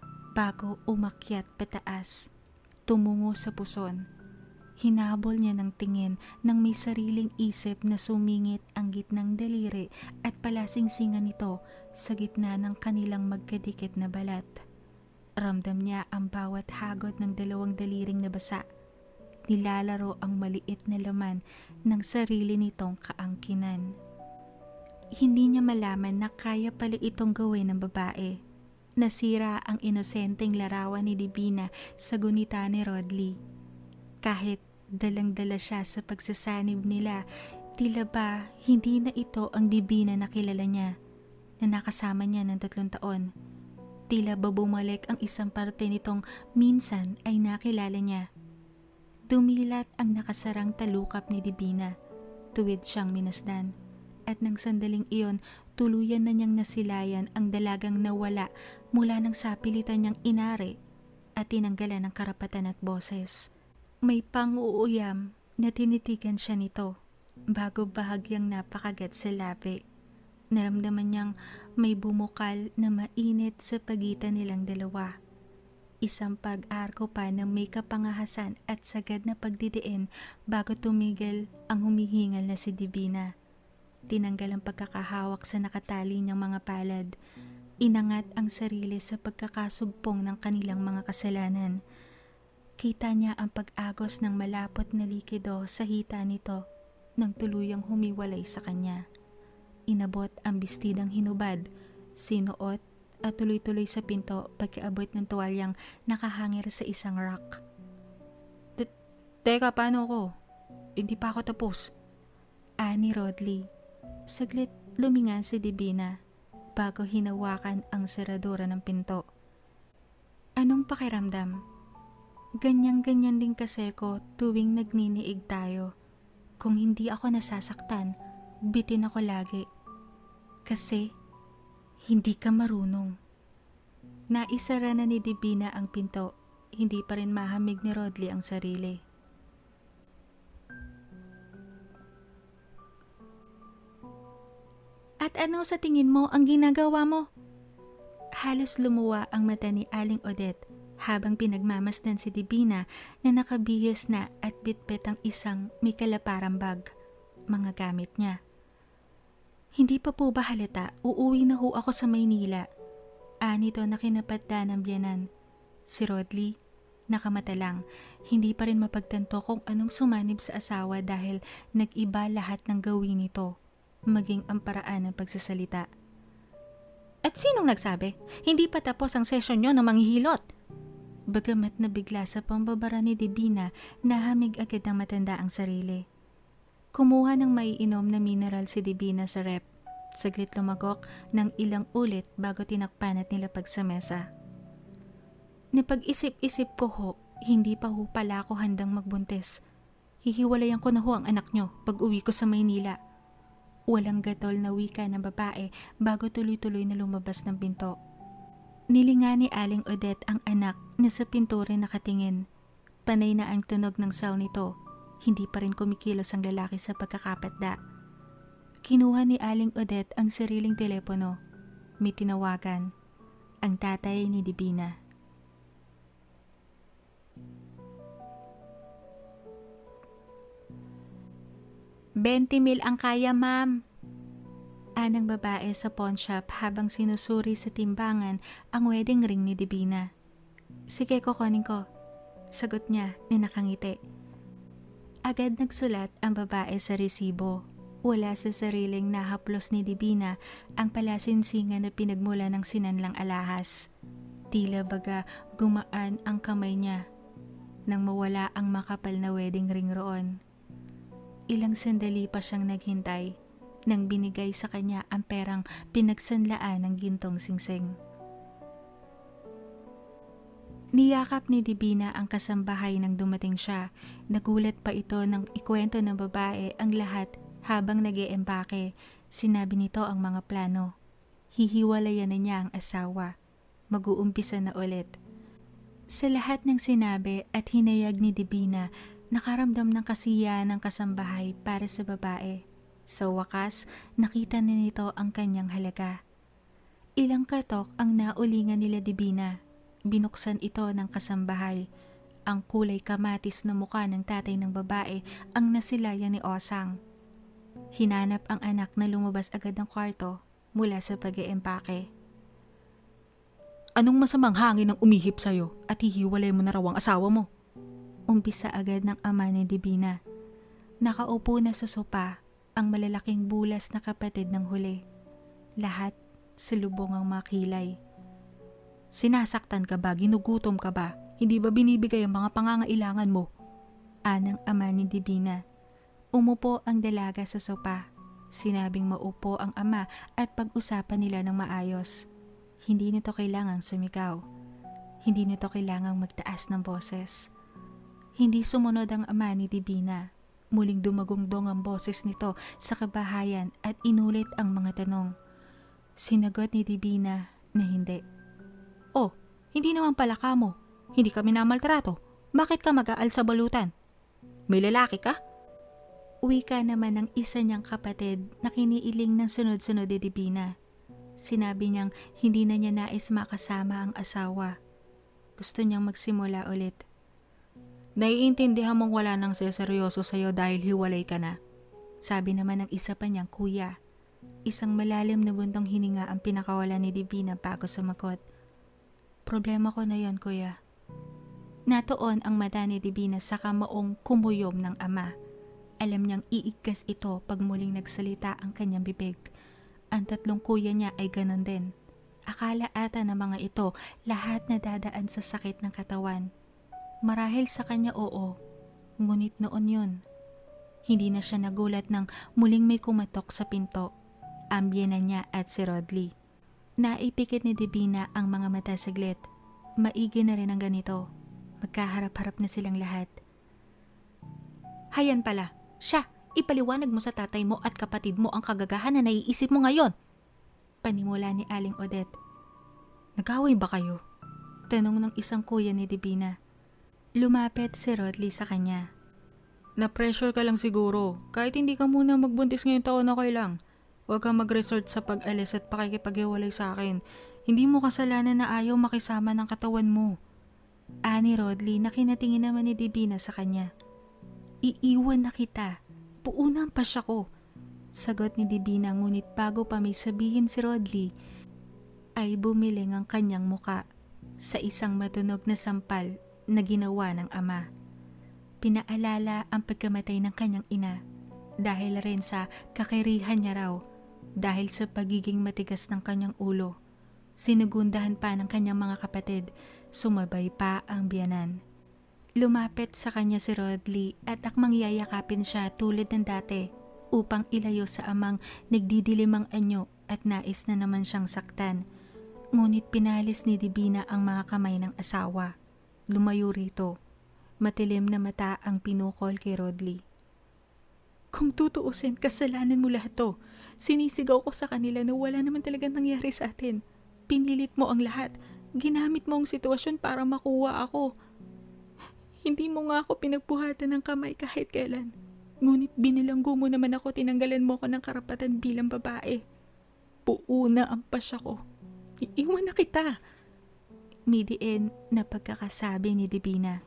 bago umakyat pataas, tumungo sa puson. Hinabol niya ng tingin ng may sariling isip na sumingit ang gitnang daliri at palasingsingan nito sa gitna ng kanilang magkadikit na balat. Ramdam niya ang bawat hagod ng 2 daliring na basa. Nilalaro ang maliit na laman ng sarili nitong kaangkinan. Hindi niya malaman na kaya pala itong gawin ng babae. Nasira ang inosenteng larawan ni Divina sa gunita ni Rodley. Kahit dalang-dala siya sa pagsasanib nila, tila ba hindi na ito ang Divina na kilala niya, na nakasama niya ng 3 taon. Tila ba bumalik ang isang parte nitong minsan ay nakilala niya. Dumilat ang nakasarang talukap ni Divina, tuwid siyang minasdan, at nang sandaling iyon, tuluyan na niyang nasilayan ang dalagang nawala mula ng sapilitan niyang inari at tinanggalan ng karapatan at boses. May pang-uuyam na tinitigan siya nito bago bahagyang napakagat sa labi. Naramdaman niyang may bumukal na mainit sa pagitan nilang dalawa. Isang pag-arko pa ng may kapangahasan at sagad na pagdidiin bago tumigil ang humihingal na si Divina. Tinanggal ang pagkakahawak sa nakatali niyang mga palad. Inangat ang sarili sa pagkakasugpong ng kanilang mga kasalanan. Kita niya ang pag-agos ng malapot na likido sa hita nito nang tuluyang humiwalay sa kanya. Inabot ang bestidang hinubad, sinuot at tuloy-tuloy sa pinto pagkaabot ng tuwalyang nakahangir sa isang rack. Teka, paano ko? Hindi pa ako tapos. Ani Rodley. Saglit lumingan si Divina bago hinawakan ang seradura ng pinto. Anong pakiramdam? Ganyan-ganyan din kasi ko tuwing nagniniig tayo. Kung hindi ako nasasaktan, bitin ako lagi. Kasi hindi ka marunong. Naisara na ni Divina ang pinto, hindi pa rin mahamig ni Rodley ang sarili. At ano sa tingin mo ang ginagawa mo? Halos lumuwa ang mata ni Aling Odette habang pinagmamasdan si Divina na nakabihis na at bitbit ang isang may kalaparang bag, mga gamit niya. Hindi pa po ba halata? Uuwi na ho ako sa Maynila. Nito na kinapatda ng biyanan. Si Rodley, nakamata lang. Hindi pa rin mapagtanto kung anong sumanib sa asawa dahil nag-iba lahat ng gawin nito, maging ang paraan ng pagsasalita. At sinong nagsabi? Hindi pa tapos ang session nyo ng manghihilot. Bagamat nabigla sa pambabara ni Divina, nahamig agad ng matanda ang sarili. Kumuha ng maiinom na mineral si Divina sa rep. Saglit lumagok ng ilang ulit bago tinakpan at nilapag sa mesa. Napag-isip-isip ko ho, hindi pa ho pala ako handang magbuntis. Hihiwalayan ko na ho ang anak nyo pag uwi ko sa Maynila. Walang gatol na wika ng babae bago tuloy-tuloy na lumabas ng pinto. Nilinga ni Aling Odette ang anak na sa pinto rin nakatingin. Panay na ang tunog ng cell nito. Hindi pa rin kumikilos ang lalaki sa pagkakapatda. Kinuha ni Aling Odette ang sariling telepono. May tinawagan. Ang tatay ni Divina. $20,000 ang kaya, ma'am. Anang babae sa pawn shop habang sinusuri sa timbangan ang wedding ring ni Divina. Sige, kukunin ko. Sagot niya na nakangiti. Agad nagsulat ang babae sa resibo. Wala sa sariling nahaplos ni Divina ang palasinsingan na pinagmula ng sinanlang alahas. Tila baga gumaan ang kamay niya nang mawala ang makapal na wedding ring roon. Ilang sandali pa siyang naghintay nang binigay sa kanya ang perang pinagsanlaan ng gintong singsing. Niyakap ni Divina ang kasambahay nang dumating siya. Nagulat pa ito nang ikwento ng babae ang lahat. Habang nag-eempake, sinabi nito ang mga plano. Hihiwalayan na niya ang asawa. Mag-uumpisa na ulit. Sa lahat ng sinabi at hinayag ni Divina, nakaramdam ng kasiyahan ng kasambahay para sa babae. Sa wakas, nakita na nito ang kanyang halaga. Ilang katok ang naulingan nila Divina. Binuksan ito ng kasambahay. Ang kulay kamatis na mukha ng tatay ng babae ang nasilayan ni Osang. Hinanap ang anak na lumabas agad ng kwarto mula sa pag-eempake. Anong masamang hangin ang umihip sa'yo at hihiwalay mo na raw ang asawa mo? Umpisa agad ng ama ni Divina. Nakaupo na sa sopa ang malalaking bulas na kapatid ng huli. Lahat sa lubong ang makilay. Sinasaktan ka ba? Ginugutom ka ba? Hindi ba binibigay ang mga pangangailangan mo? Anang ama ni Divina. Umupo ang dalaga sa sopa. Sinabing maupo ang ama at pag-usapan nila ng maayos. Hindi nito kailangang sumigaw. Hindi nito kailangang magtaas ng boses. Hindi sumunod ang ama ni Divina. Muling dumagungdong ang boses nito sa kabahayan at inulit ang mga tanong. Sinagot ni Divina na hindi. Oh, hindi naman pala kamo. Hindi kami namaltrato. Bakit ka mag-aal sa balutan? May lalaki ka? Wika naman ng isa niyang kapatid na kiniiling ng sunod-sunod ni Divina. Sinabi niyang hindi na niya nais makasama ang asawa. Gusto niyang magsimula ulit. Naiintindihan mong wala nang seseryoso sa'yo dahil hiwalay ka na. Sabi naman ng isa pa niyang kuya. Isang malalim na buntong hininga ang pinakawala ni Divina bago sumagot. Problema ko na yon, kuya. Natuon ang mata ni Divina sa kamaong kumuyom ng ama. Alam niyang iigkas ito pag muling nagsalita ang kanyang bibig. Ang tatlong kuya niya ay ganon din. Akala ata ng mga ito lahat na dadaan sa sakit ng katawan. Marahil sa kanya oo, ngunit noon yun. Hindi na siya nagulat nang muling may kumatok sa pinto. Ambyenan niya at si Rodley. Naipikit ni Divina ang mga mata saglit. Maigi na rin ang ganito. Magkaharap-harap na silang lahat. Hayan pala. Siya, ipaliwanag mo sa tatay mo at kapatid mo ang kagagahan na naiisip mo ngayon. Panimula ni Aling Odette. Nag-away ba kayo? Tanong ng isang kuya ni Divina. Lumapit si Rodley sa kanya. Na-pressure ka lang siguro. Kahit hindi ka muna magbuntis ngayong taon, okay lang. Huwag kang mag-resort sa pag-alis at pakikipag-iwalay sa akin. Hindi mo kasalanan na ayaw makisama ng katawan mo. Ani Rodley na kinatingin naman ni Divina sa kanya. Iiwan na kita. Puunan pa siya ko. Sagot ni Divina, ngunit bago pa may sabihin si Rodley, ay bumiling ang kanyang muka sa isang matunog na sampal na ginawa ng ama. Pinaalala ang pagkamatay ng kanyang ina dahil rin sa kakirihan niya raw, dahil sa pagiging matigas ng kanyang ulo. Sinugundahan pa ng kanyang mga kapatid, sumabay pa ang biyanan. Lumapit sa kanya si Rodley at akmang yayakapin siya tulad ng dati upang ilayo sa amang nagdidilimang anyo at nais na naman siyang saktan. Ngunit pinalis ni Divina ang mga kamay ng asawa. Lumayo rito. Matilim na mata ang pinukol kay Rodley. Kung tutuusin, kasalanan mo lahat to. Sinisigaw ko sa kanila na wala naman talagang nangyari sa atin. Pinilit mo ang lahat. Ginamit mo ang sitwasyon para makuha ako. Hindi mo nga ako pinagbuhatan ng kamay kahit kailan. Ngunit binilanggo mo naman ako, tinanggalan mo ko ng karapatan bilang babae. Puuna ang pasya ko. Iiwan na kita. Midiin na pagkakasabi ni Divina.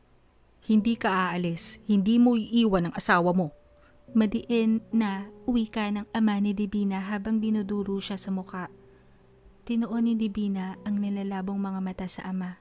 Hindi ka aalis. Hindi mo iiwan ang asawa mo. Madiin na wika ng ama ni Divina habang dinuduro siya sa muka. Tinuon ni Divina ang nilalabong mga mata sa ama.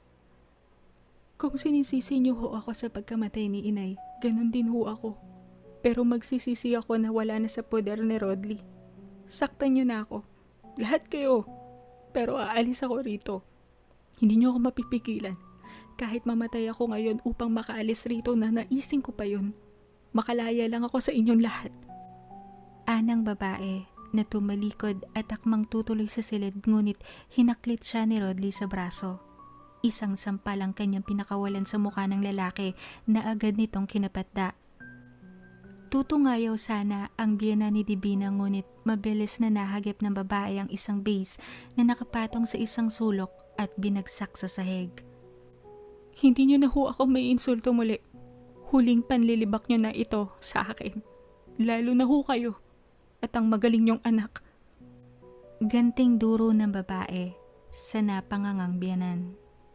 Kung sinisisi niyo ho ako sa pagkamatay ni inay, ganun din ho ako. Pero magsisisi ako na wala na sa poder ni Rodley. Saktan niyo na ako. Lahat kayo. Pero aalis ako rito. Hindi niyo ako mapipigilan. Kahit mamatay ako ngayon upang makaalis rito, na naisin ko pa yun. Makalaya lang ako sa inyong lahat. Anang babae na tumalikod at akmang tutuloy sa silid, ngunit hinaklit siya ni Rodley sa braso. Isang sampal ang kanyang pinakawalan sa mukha ng lalaki na agad nitong kinapatda. Tutungayaw sana ang biyana ni Divina, ngunit mabilis na nahagip ng babae ang isang base na nakapatong sa isang sulok at binagsak sa sahig. Hindi niyo na ho ako may insulto muli. Huling panlilibak niyo na ito sa akin. Lalo na ho kayo at ang magaling niyong anak. Ganting duro ng babae sa napangangang biyanan.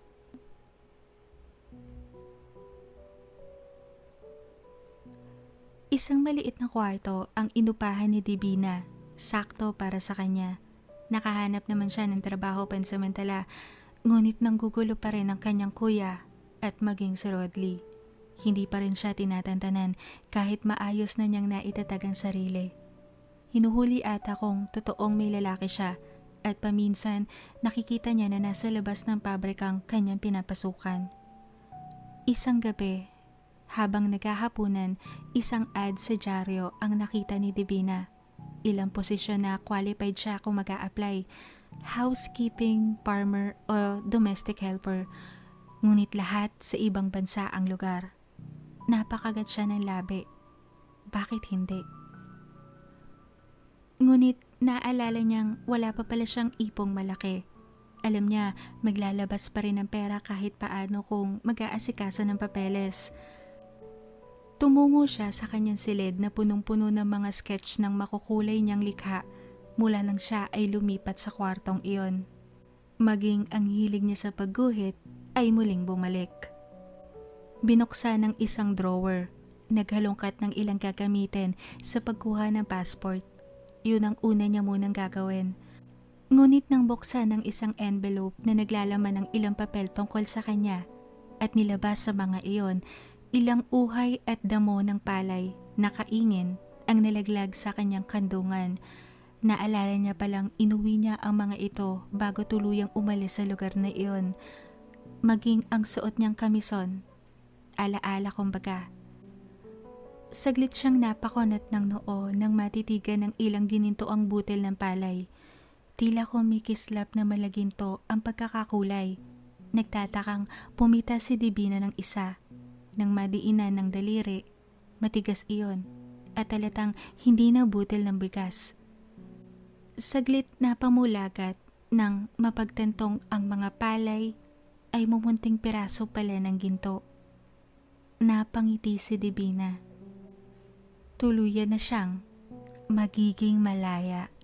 Isang maliit na kwarto ang inupahan ni Divina, sakto para sa kanya. Nakahanap naman siya ng trabaho pansamantala, ngunit nanggugulo pa rin ang kanyang kuya at maging si Rodley. Hindi pa rin siya tinatantanan kahit maayos na niyang naitatag ang sarili. Hinuhuli ata kung totoong may lalaki siya at paminsan nakikita niya na nasa labas ng pabrikang kanyang pinapasukan. Isang gabi, habang naghahapunan, isang ad sa dyaryo ang nakita ni Divina. Ilang posisyon na qualified siya kung mag-a-apply. Housekeeping, farmer o domestic helper. Ngunit lahat sa ibang bansa ang lugar. Napakagat siya ng labi. Bakit hindi? Ngunit naalala niyang wala pa pala siyang ipong malaki. Alam niya maglalabas pa rin ng pera kahit paano kung mag-aasikaso ng papeles. Tumungo siya sa kanyang silid na punong-puno ng mga sketch ng makukulay niyang likha mula nang siya ay lumipat sa kwartong iyon. Maging ang hilig niya sa pagguhit ay muling bumalik. Binuksan ng isang drawer, naghalongkat ng ilang gagamitin sa pagkuha ng passport. Yun ang una niya munang gagawin. Ngunit nang buksan ng isang envelope na naglalaman ng ilang papel tungkol sa kanya at nilabas sa mga iyon, ilang uhay at damo ng palay na kaingin ang nalaglag sa kanyang kandungan. Naalala niya palang inuwi niya ang mga ito bago tuluyang umalis sa lugar na iyon. Maging ang suot niyang kamison. Alaala kumbaga. Saglit siyang napakunot ng noo nang matitigan ng ilang ginintoang butil ng palay. Tila kumikislap na malaginto ang pagkakakulay. Nagtatakang pumita si Divina ng isa. Nang madiinan ng daliri, matigas iyon at talatang hindi na butil ng bigas. Saglit na pamulagat nang mapagtantong ang mga palay ay mumunting piraso pala ng ginto. Napangiti si Divina. Tuluyan na siyang magiging malaya.